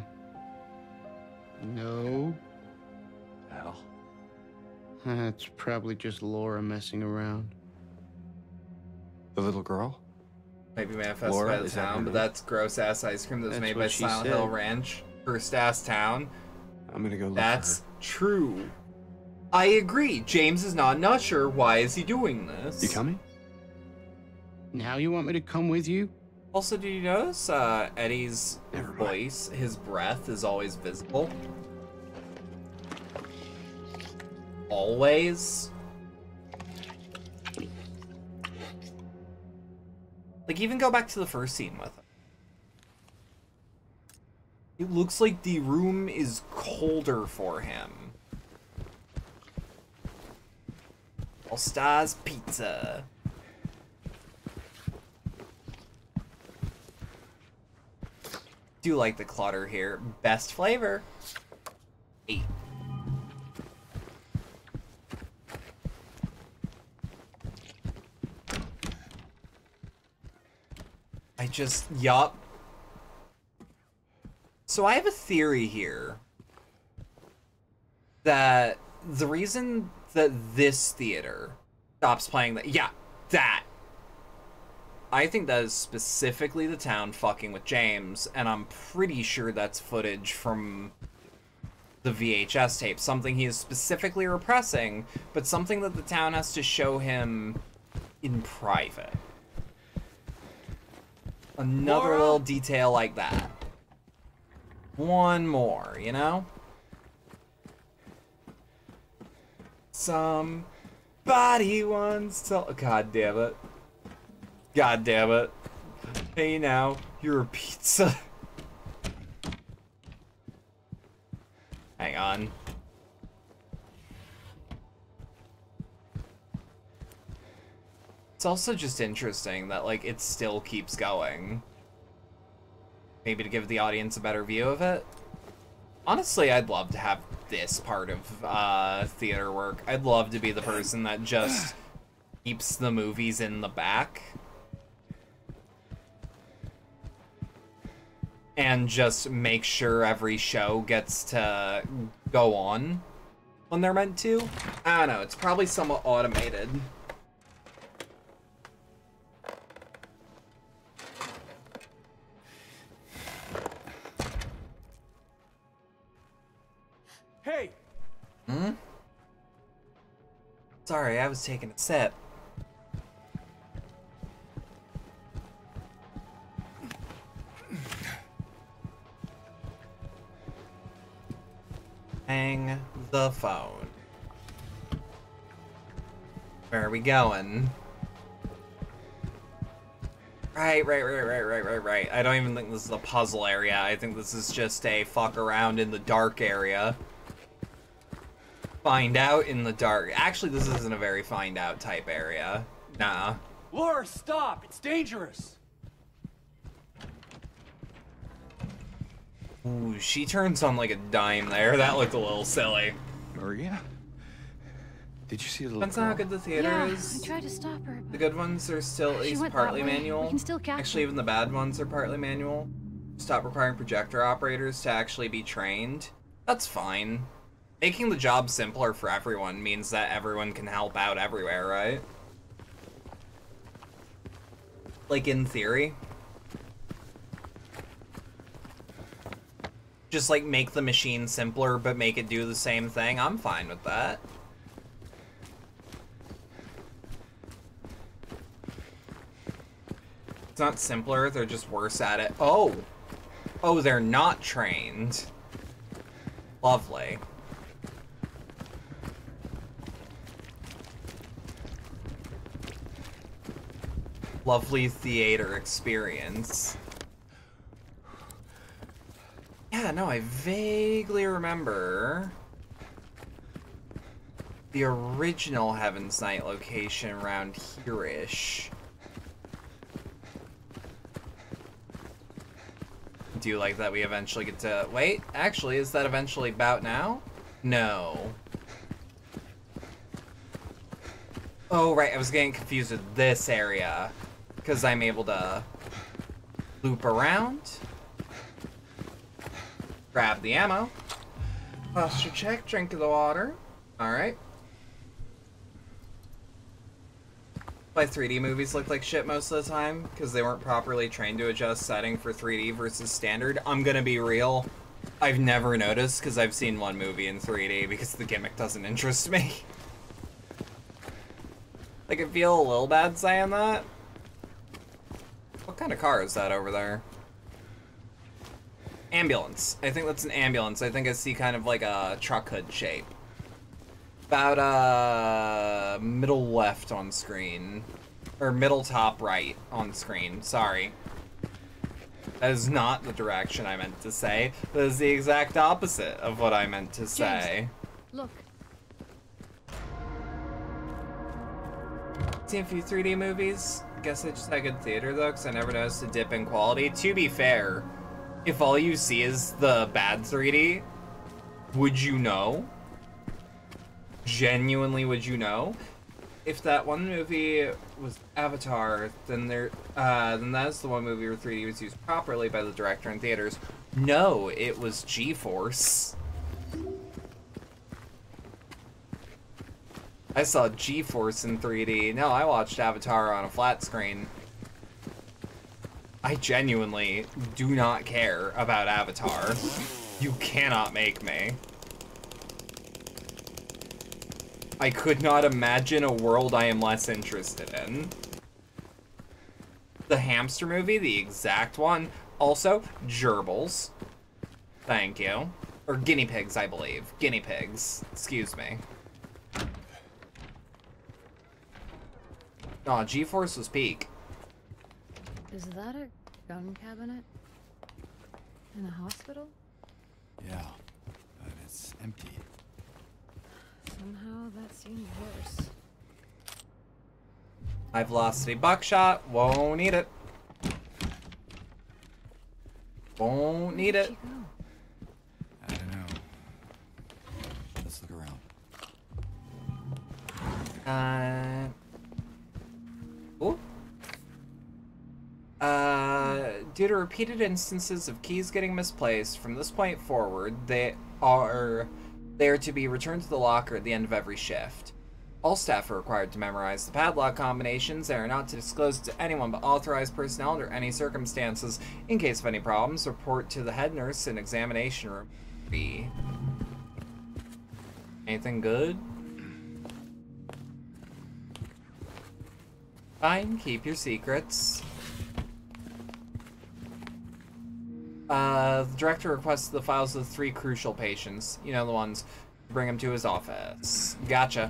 No. Hell. That's probably just Laura messing around. The little girl? Maybe manifested Laura, by the is that her town, but name? that's gross ass ice cream that was That's made by what she Silent Hill said. Ranch. First ass town. I'm gonna go look That's for true. I agree. James is not sure. Why is he doing this? her. You coming? Now you want me to come with you? Also, did you notice Eddie's Never mind. voice, his breath is always visible? Always? Like, even go back to the first scene with him. It looks like the room is colder for him. All Stars Pizza. Do like the clutter here. Best flavor. 8. Yup. So I have a theory here that the reason that this theater stops playing that I think that is specifically the town fucking with James, and I'm pretty sure that's footage from the VHS tape, something he is specifically repressing, but something that the town has to show him in private. Another little detail like that. One more, you know? Somebody wants to... God damn it. God damn it. Hey now, you're a pizza. Hang on. It's also just interesting that, like, it still keeps going. Maybe to give the audience a better view of it. Honestly, I'd love to have this part of theater work. I'd love to be the person that just keeps the movies in the back. And just make sure every show gets to go on when they're meant to. I don't know, it's probably somewhat automated. Hey! Sorry, I was taking a sip. Hang the phone. Where are we going? Right. I don't even think this is a puzzle area. I think this is just a fuck around in the dark area. Find out in the dark. Actually, this isn't a very find out type area. Nah. Laura, stop! It's dangerous! Ooh, she turns on like a dime there. That looked a little silly. Maria? Did you see the little Depends on how girl? good the theater Yeah, is. I tried to stop her, The but good ones are still at she least went that partly way. manual. We can still catch Actually, her. even the bad ones are partly manual. Stop requiring projector operators to actually be trained. That's fine. Making the job simpler for everyone means that everyone can help out everywhere, right? Like, in theory. Just, like, make the machine simpler, but make it do the same thing. I'm fine with that. It's not simpler, they're just worse at it. Oh! Oh, they're not trained. Lovely. Lovely theater experience. Yeah, no, I vaguely remember the original Heaven's Night location around here-ish. Do you like that we eventually get to... Wait, actually, is that eventually about now? No. Oh, right, I was getting confused with this area. Because I'm able to loop around. Grab the ammo. Posture check, drink of the water. Alright. Why 3D movies look like shit most of the time? Because they weren't properly trained to adjust setting for 3D versus standard. I'm gonna be real. I've never noticed because I've seen one movie in 3D because the gimmick doesn't interest me. Like, I feel a little bad saying that. What kind of car is that over there? Ambulance. I think that's an ambulance. I think I see kind of like a truck hood shape. About, middle left on screen. Or middle top right on screen. Sorry. That is not the direction I meant to say. That is the exact opposite of what I meant to say. look. Seen a few 3D movies. Guess I just had good theater though, because I never noticed a dip in quality. To be fair, if all you see is the bad 3D, would you know? Genuinely, would you know? If that one movie was Avatar, then then that's the one movie where 3D was used properly by the director in theaters. No, it was G-Force. I saw G-Force in 3D. No, I watched Avatar on a flat screen. I genuinely do not care about Avatar. You cannot make me. I could not imagine a world I am less interested in. The hamster movie, the exact one. Also, gerbils. Thank you. Or guinea pigs, I believe. Guinea pigs. Excuse me. Aw, G-Force was peak. Is that a gun cabinet? In a hospital? Yeah, but it's empty. Somehow that seems worse. High velocity buckshot. Won't need it. Won't need Where'd it. she go? I don't know. Let's look around. Ooh. Due to repeated instances of keys getting misplaced, from this point forward, they are to be returned to the locker at the end of every shift. All staff are required to memorize the padlock combinations. They are not to disclose to anyone but authorized personnel under any circumstances. In case of any problems, report to the head nurse in examination room B. Anything good? Fine, keep your secrets. The director requests the files of the 3 crucial patients. You know, the ones. Bring them to his office. Gotcha.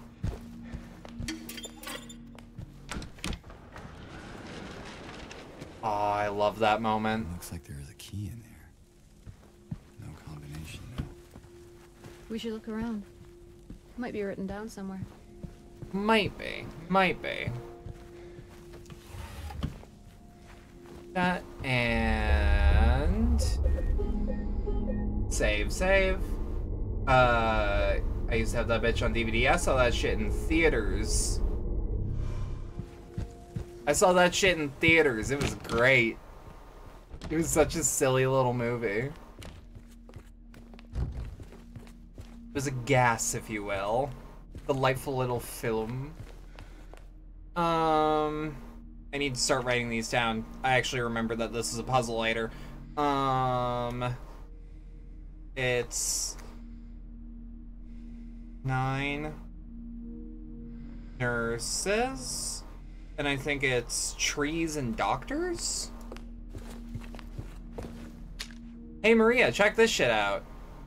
Oh, I love that moment. Looks like there is a key in there. No combination, though. We should look around. Might be written down somewhere. Might be. Might be. That and... Save. I used to have that bitch on DVD. I saw that shit in theaters. It was great. It was such a silly little movie. It was a gas, if you will. Delightful little film. I need to start writing these down. I actually remember that this is a puzzle later. It's 9 nurses, and I think it's trees and doctors. Hey Maria, check this shit out.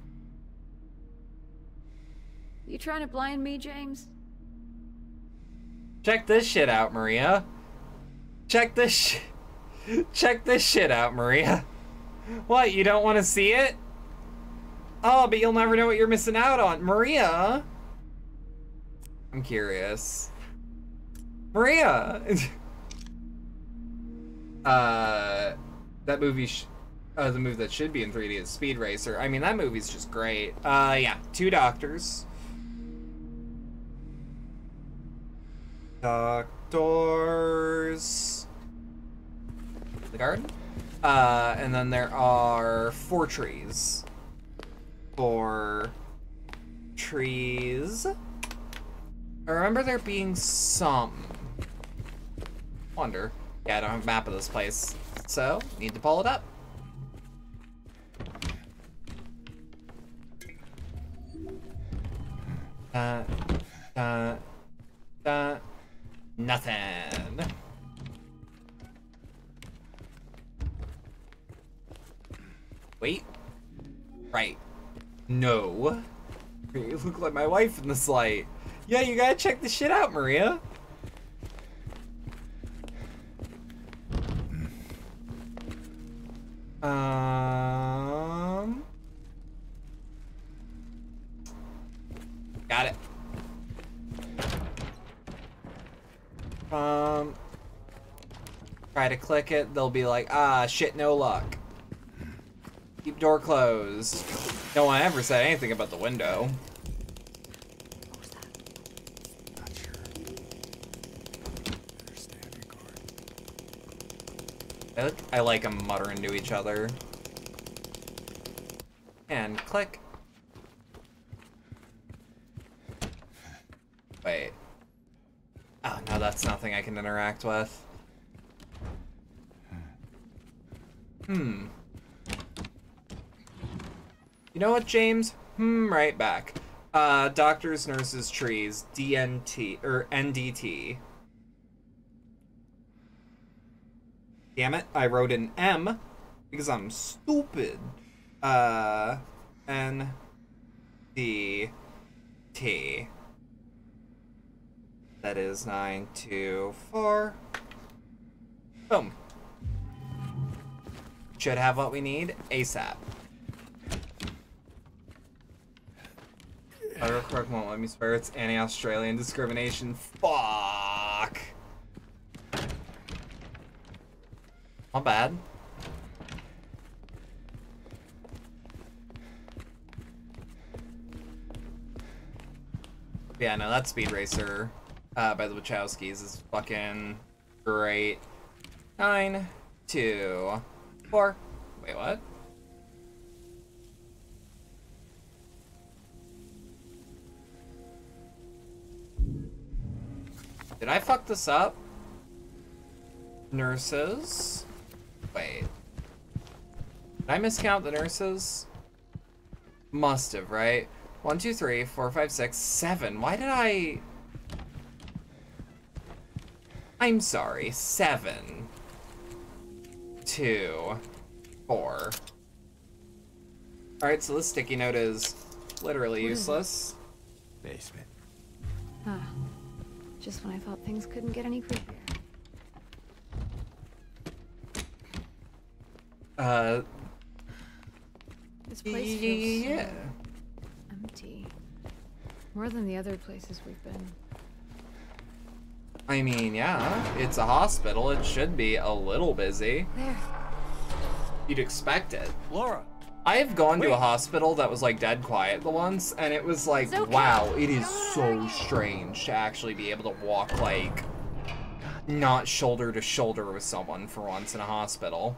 You trying to blind me, James? Check this shit out, Maria. Check this shit out, Maria. What, you don't want to see it? Oh, but you'll never know what you're missing out on. Maria! I'm curious. Maria! That movie, the movie that should be in 3D is Speed Racer. I mean, that movie's just great. Yeah, 2 doctors. Doctors. The garden? And then there are 4 trees. 4 trees. I remember there being some. Wonder. Yeah, I don't have a map of this place, so need to pull it up. Nothing. Wait. Right. No. You look like my wife in this light. Yeah, you gotta check this shit out, Maria. Got it. Try to click it, they'll be like, ah, shit, no luck. Keep door closed. No one ever said anything about the window. Not sure. Better stay on your guard. I like them muttering to each other. And click. Wait. Oh, no, that's nothing I can interact with. You know what, James? Right back. Doctors, nurses, trees, DNT, or NDT. Damn it, I wrote an M because I'm stupid. NDT. That is 924. Boom. Should have what we need ASAP. Autocorrect won't let me swear it's anti-Australian discrimination. Fuck. Not bad. Yeah, no, that Speed Racer by the Wachowskis is fucking great. 9, 2, 4. Wait, what? Did I fuck this up? Nurses. Wait. Did I miscount the nurses? Must have, right? 1, 2, 3, 4, 5, 6, 7. Why did I... I'm sorry. 7. 2, 4. Alright, so this sticky note is literally useless. Basement. Ah, just when I thought things couldn't get any creepier. This place feels Yeah. so empty. More than the other places we've been. I mean, yeah, it's a hospital. It should be a little busy. There. You'd expect it. Laura! I've gone to a Wait. hospital that was like dead quiet the once, and it was like, It's okay. wow, it is so strange to actually be able to walk like not shoulder to shoulder with someone for once in a hospital.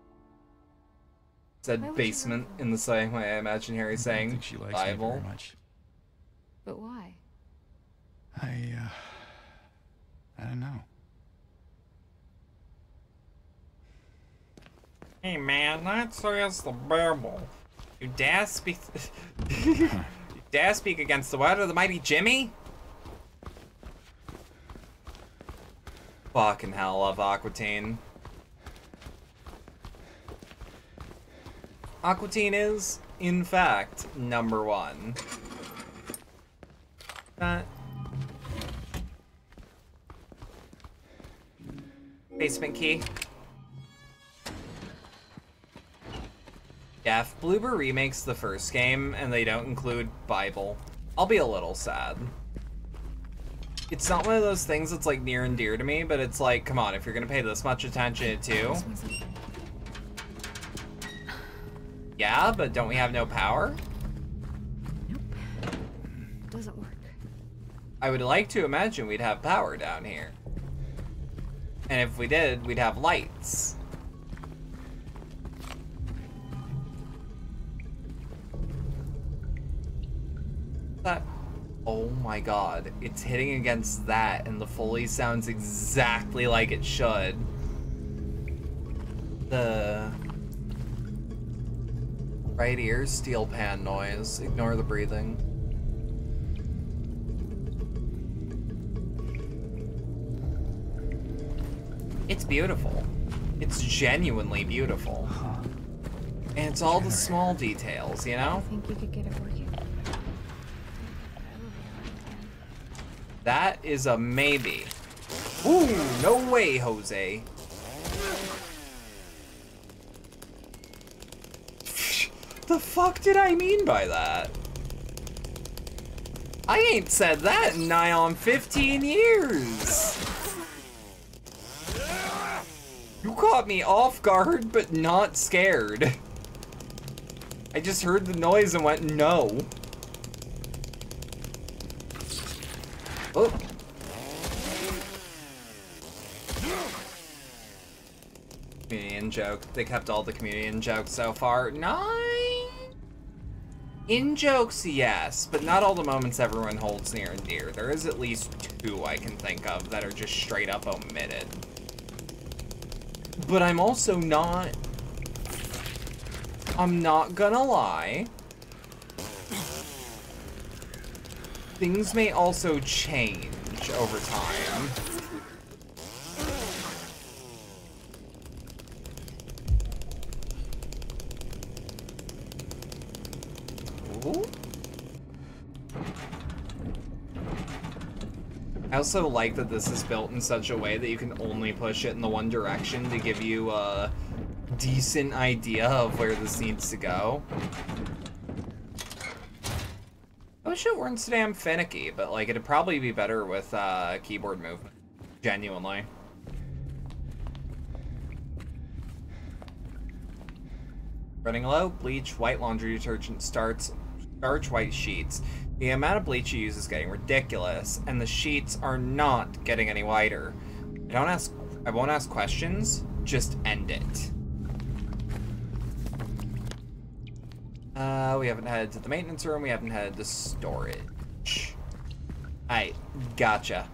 Why Said would you basement want in the same way I imagine Harry I don't saying think she likes me Bible. very much. But why? I don't know. Hey man, that's the Bible. You dare speak you dare speak against the word of the mighty Jimmy? Fucking hell, love Aquatine. Aquatine is, in fact, #1. Basement key. Yeah, if Bloober remakes the first game and they don't include Bible, I'll be a little sad. It's not one of those things that's like near and dear to me, but it's like, come on, if you're gonna pay this much attention to, This one's yeah, but don't we have no power? Nope. Doesn't work. I would like to imagine we'd have power down here. And if we did, we'd have lights. That, oh my god, it's hitting against that and the Foley sounds exactly like it should. The right ear steel pan noise, ignore the breathing. It's beautiful. It's genuinely beautiful. And it's all the small details, you I know? think you could get it working. That is a maybe. Ooh, no way, Jose. The fuck did I mean by that? I ain't said that in nigh on 15 years. You caught me off guard, but not scared. I just heard the noise and went, no. Oh. Comedian joke. They kept all the comedian jokes so far. 9? In jokes, yes, but not all the moments everyone holds near and dear. There is at least 2 I can think of that are just straight up omitted. But I'm also not... I'm not gonna lie. Things may also change over time. Ooh. I also like that this is built in such a way that you can only push it in the one direction to give you a decent idea of where this needs to go. I wish it weren't so damn finicky, but like it'd probably be better with keyboard movement. Genuinely. Running low, bleach, white laundry detergent, starch white sheets. The amount of bleach you use is getting ridiculous, and the sheets are not getting any whiter. I won't ask questions, just end it. We haven't headed to the maintenance room, we haven't headed to storage. Alright, gotcha.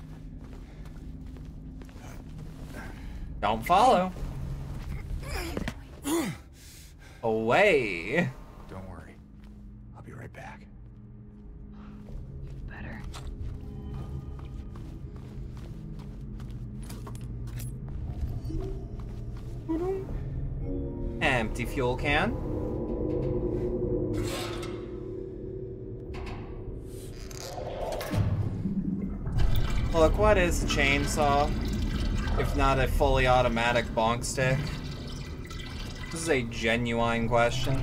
Don't follow. Away. Don't worry. I'll be right back. Better. empty fuel can. Look, what is a chainsaw, if not a fully automatic bonk stick? This is a genuine question.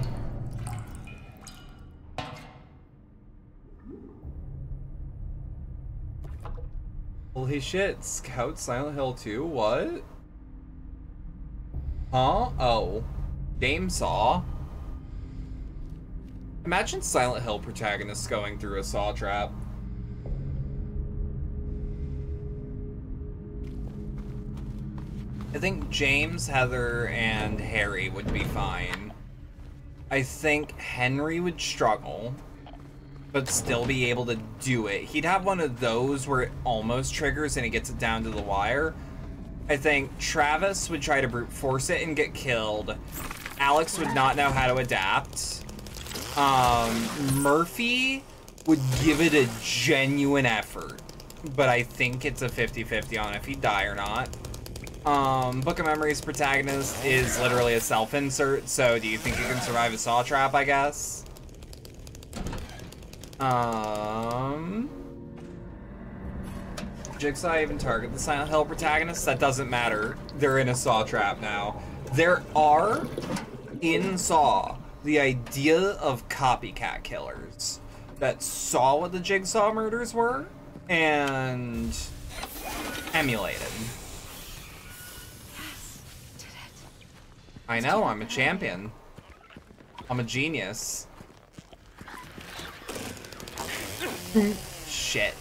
Holy shit, Scout Silent Hill 2? What? Huh? Oh. Dame Saw? Imagine Silent Hill protagonists going through a saw trap. I think James, Heather, and Harry would be fine. I think Henry would struggle, but still be able to do it. He'd have one of those where it almost triggers and he gets it down to the wire. I think Travis would try to brute force it and get killed. Alex would not know how to adapt. Murphy would give it a genuine effort, but I think it's a 50-50 on if he'd die or not. Book of Memories protagonist is literally a self-insert, so do you think you can survive a saw trap, I guess? Jigsaw even target the Silent Hill protagonists? That doesn't matter. They're in a saw trap now. There are, in Saw, the idea of copycat killers that saw what the Jigsaw murders were and emulated. I know, I'm a champion. I'm a genius. Shit.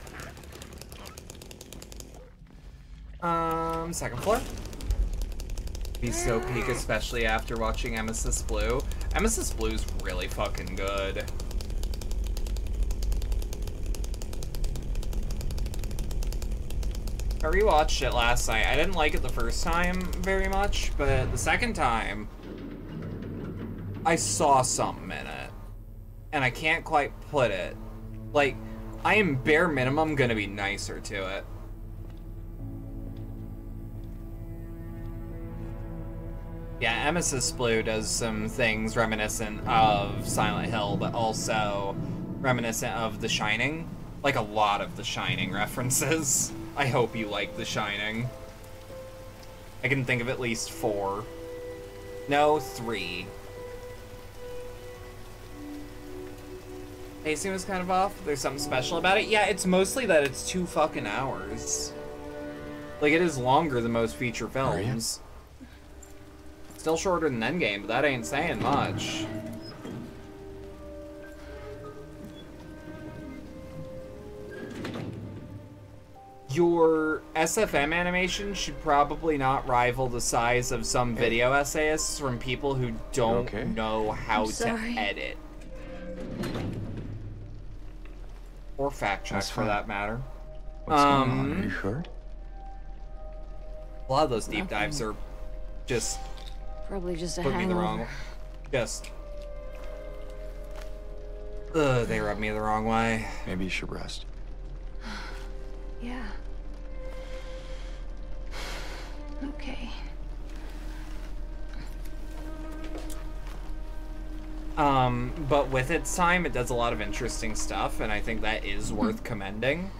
Second floor. Be so peak, especially after watching Emesis Blue. Emesis Blue's really fucking good. I rewatched it last night. I didn't like it the first time very much, but the second time, I saw something in it. And I can't quite put it. Like, I am bare minimum gonna be nicer to it. Yeah, Emesis Blue does some things reminiscent of Silent Hill, but also reminiscent of The Shining. Like a lot of The Shining references. I hope you like The Shining. I can think of at least 4. No, 3. Pacing was kind of off. There's something special about it. Yeah, it's mostly that it's 2 fucking hours. Like, it is longer than most feature films. Still shorter than Endgame, but that ain't saying much. Your SFM animation should probably not rival the size of some video essayists from people who don't know how to edit. Or fact check, for that matter. What's going on? Are you hurt? A lot of those deep dives are just... Probably just a put hangover. me the wrong... Just... Ugh, they rubbed me the wrong way. Maybe you should rest. Yeah. Okay. But with its time, it does a lot of interesting stuff, and I think that is worth commending.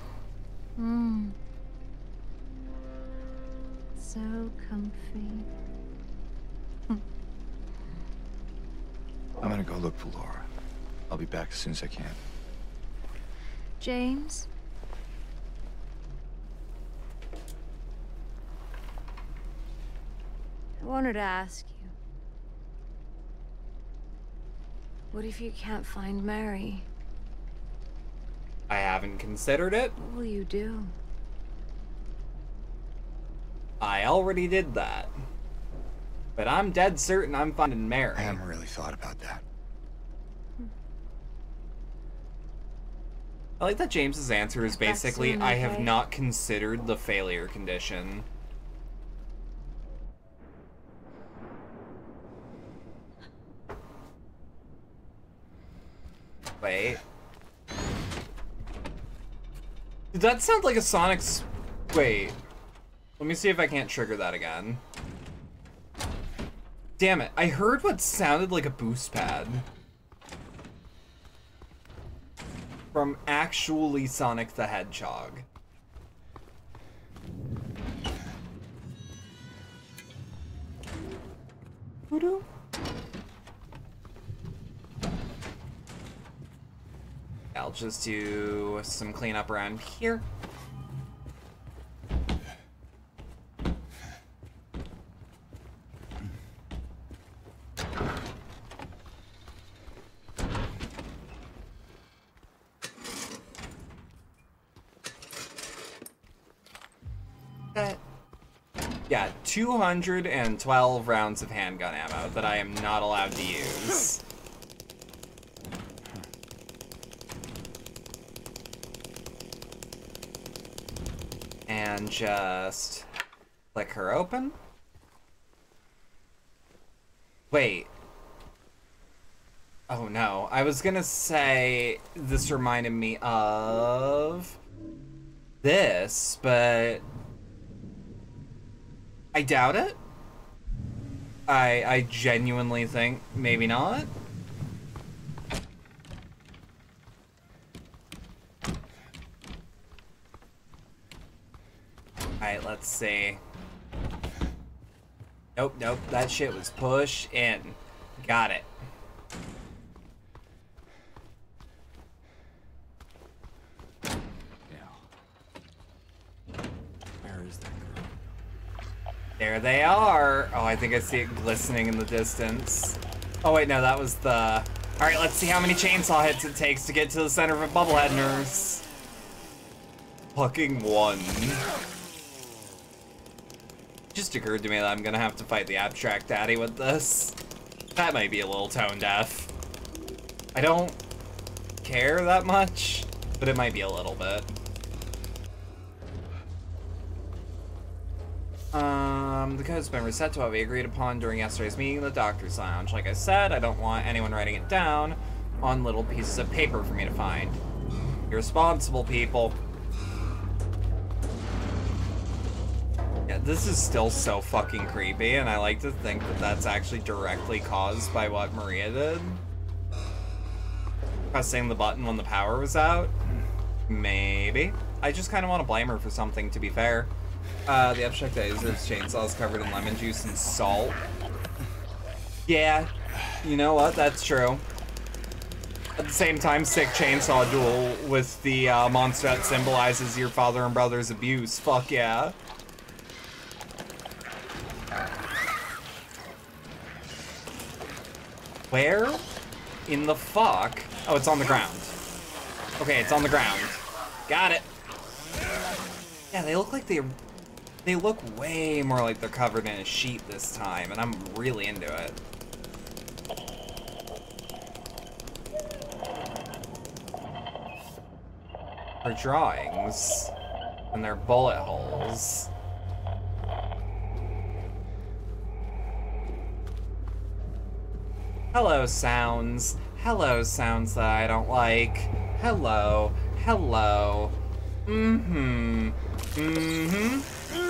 So comfy. I'm gonna go look for Laura. I'll be back as soon as I can. James? I wanted to ask you. What if you can't find Mary? I haven't considered it. What will you do? I already did that. But I'm dead certain I'm finding Mary. I haven't really thought about that. I like that James's answer is basically, I have not considered the failure condition. Wait. Did that sound like a Sonic's... Wait. Let me see if I can't trigger that again. Damn it, I heard what sounded like a boost pad. From actually Sonic the Hedgehog. Voodoo? I'll just do some cleanup around here. Yeah, 212 rounds of handgun ammo that I am not allowed to use. And just flick her open. Wait. Oh no, I was gonna say this reminded me of this, but I doubt it. I genuinely think maybe not. Alright, let's see. Nope, nope, that shit was push in. Got it. There they are. Oh, I think I see it glistening in the distance. Oh wait, no, that was the... Alright, let's see how many chainsaw hits it takes to get to the center of a bubblehead nurse. Fucking one. Just occurred to me that I'm gonna have to fight the abstract daddy with this. That might be a little tone deaf. I don't care that much, but it might be a little bit. The code's been reset to what we agreed upon during yesterday's meeting in the doctor's lounge. Like I said, I don't want anyone writing it down on little pieces of paper for me to find. Irresponsible people. Yeah, this is still so fucking creepy, and I like to think that that's actually directly caused by what Maria did. Pressing the button when the power was out. Maybe. I just kind of want to blame her for something, to be fair. The abstract adhesive's chainsaw is covered in lemon juice and salt. Yeah, you know what? That's true. At the same time, sick chainsaw duel with the monster that symbolizes your father and brother's abuse. Fuck yeah. Where in the fuck? Oh, it's on the ground. Okay, it's on the ground. Got it. Yeah, they look like they look way more like they're covered in a sheet this time, and I'm really into it. Her drawings and their bullet holes. Hello, sounds. Hello, sounds that I don't like. Hello. Hello. Mm-hmm. Mm-hmm.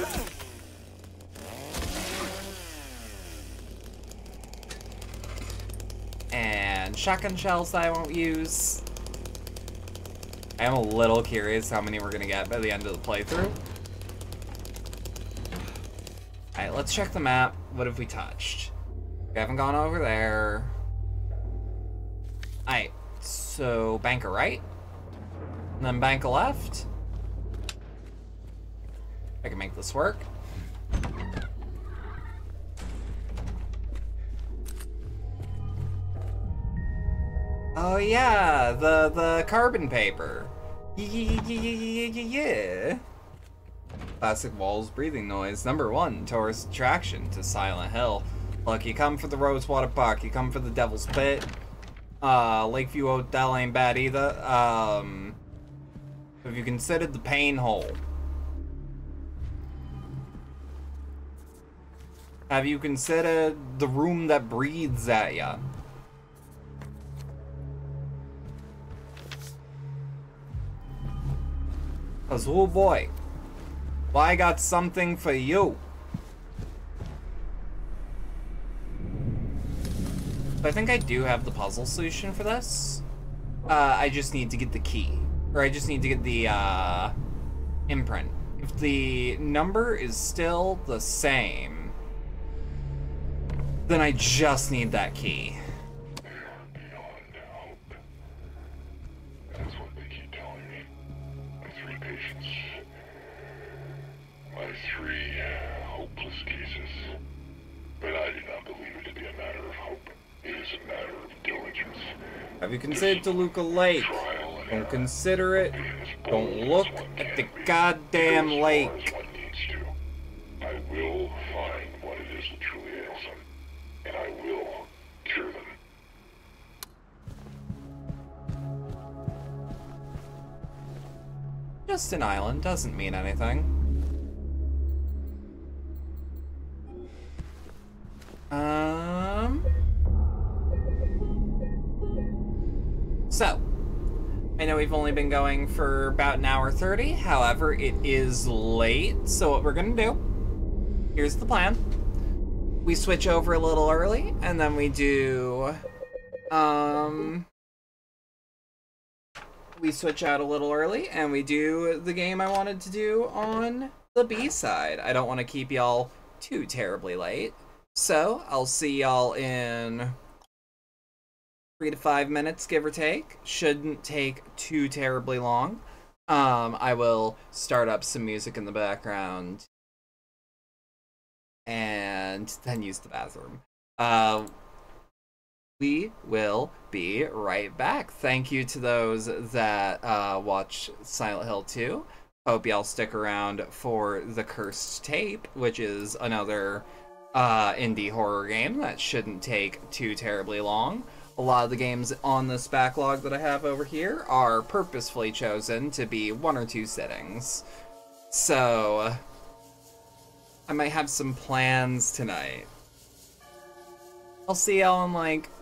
And shotgun shells that I won't use. I am a little curious how many we're gonna get by the end of the playthrough. Alright, let's check the map. What have we touched? We haven't gone over there. Alright, so bank a right, and then bank a left. I can make this work. Oh yeah, the carbon paper. Yeah. Classic Walls breathing noise. Number 1, tourist attraction to Silent Hill. Look, you come for the Rosewater Park, you come for the Devil's Pit. Lakeview Hotel ain't bad either. Have you considered the Pain Hole? Have you considered the room that breathes at ya? Cause oh boy, well, I got something for you. I think I do have the puzzle solution for this. I just need to get the key. Or I just need to get the imprint. If the number is still the same, then I just need that key. Beyond hope. That's what they keep telling me. My 3 patients. My 3 hopeless cases. But I do not believe it to be a matter of hope. It is a matter of diligence. Have you considered Toluca Lake? Don't consider it. Don't look at the goddamn lake. One needs to. I will find what it is that truly ails them, and I will cure them. Just an island doesn't mean anything. So, I know we've only been going for about an hour 30, however, it is late, so what we're gonna do, here's the plan. We switch over a little early, and then we do, we switch out a little early, and we do the game I wanted to do on the B-side. I don't want to keep y'all too terribly late, so I'll see y'all in 3 to 5 minutes, give or take. Shouldn't take too terribly long. I will start up some music in the background and then use the bathroom. We will be right back. Thank you to those that watch Silent Hill 2. Hope y'all stick around for The Cursed Tape, which is another indie horror game that shouldn't take too terribly long. A lot of the games on this backlog that I have over here are purposefully chosen to be 1 or 2 sittings. So, I might have some plans tonight. I'll see y'all in like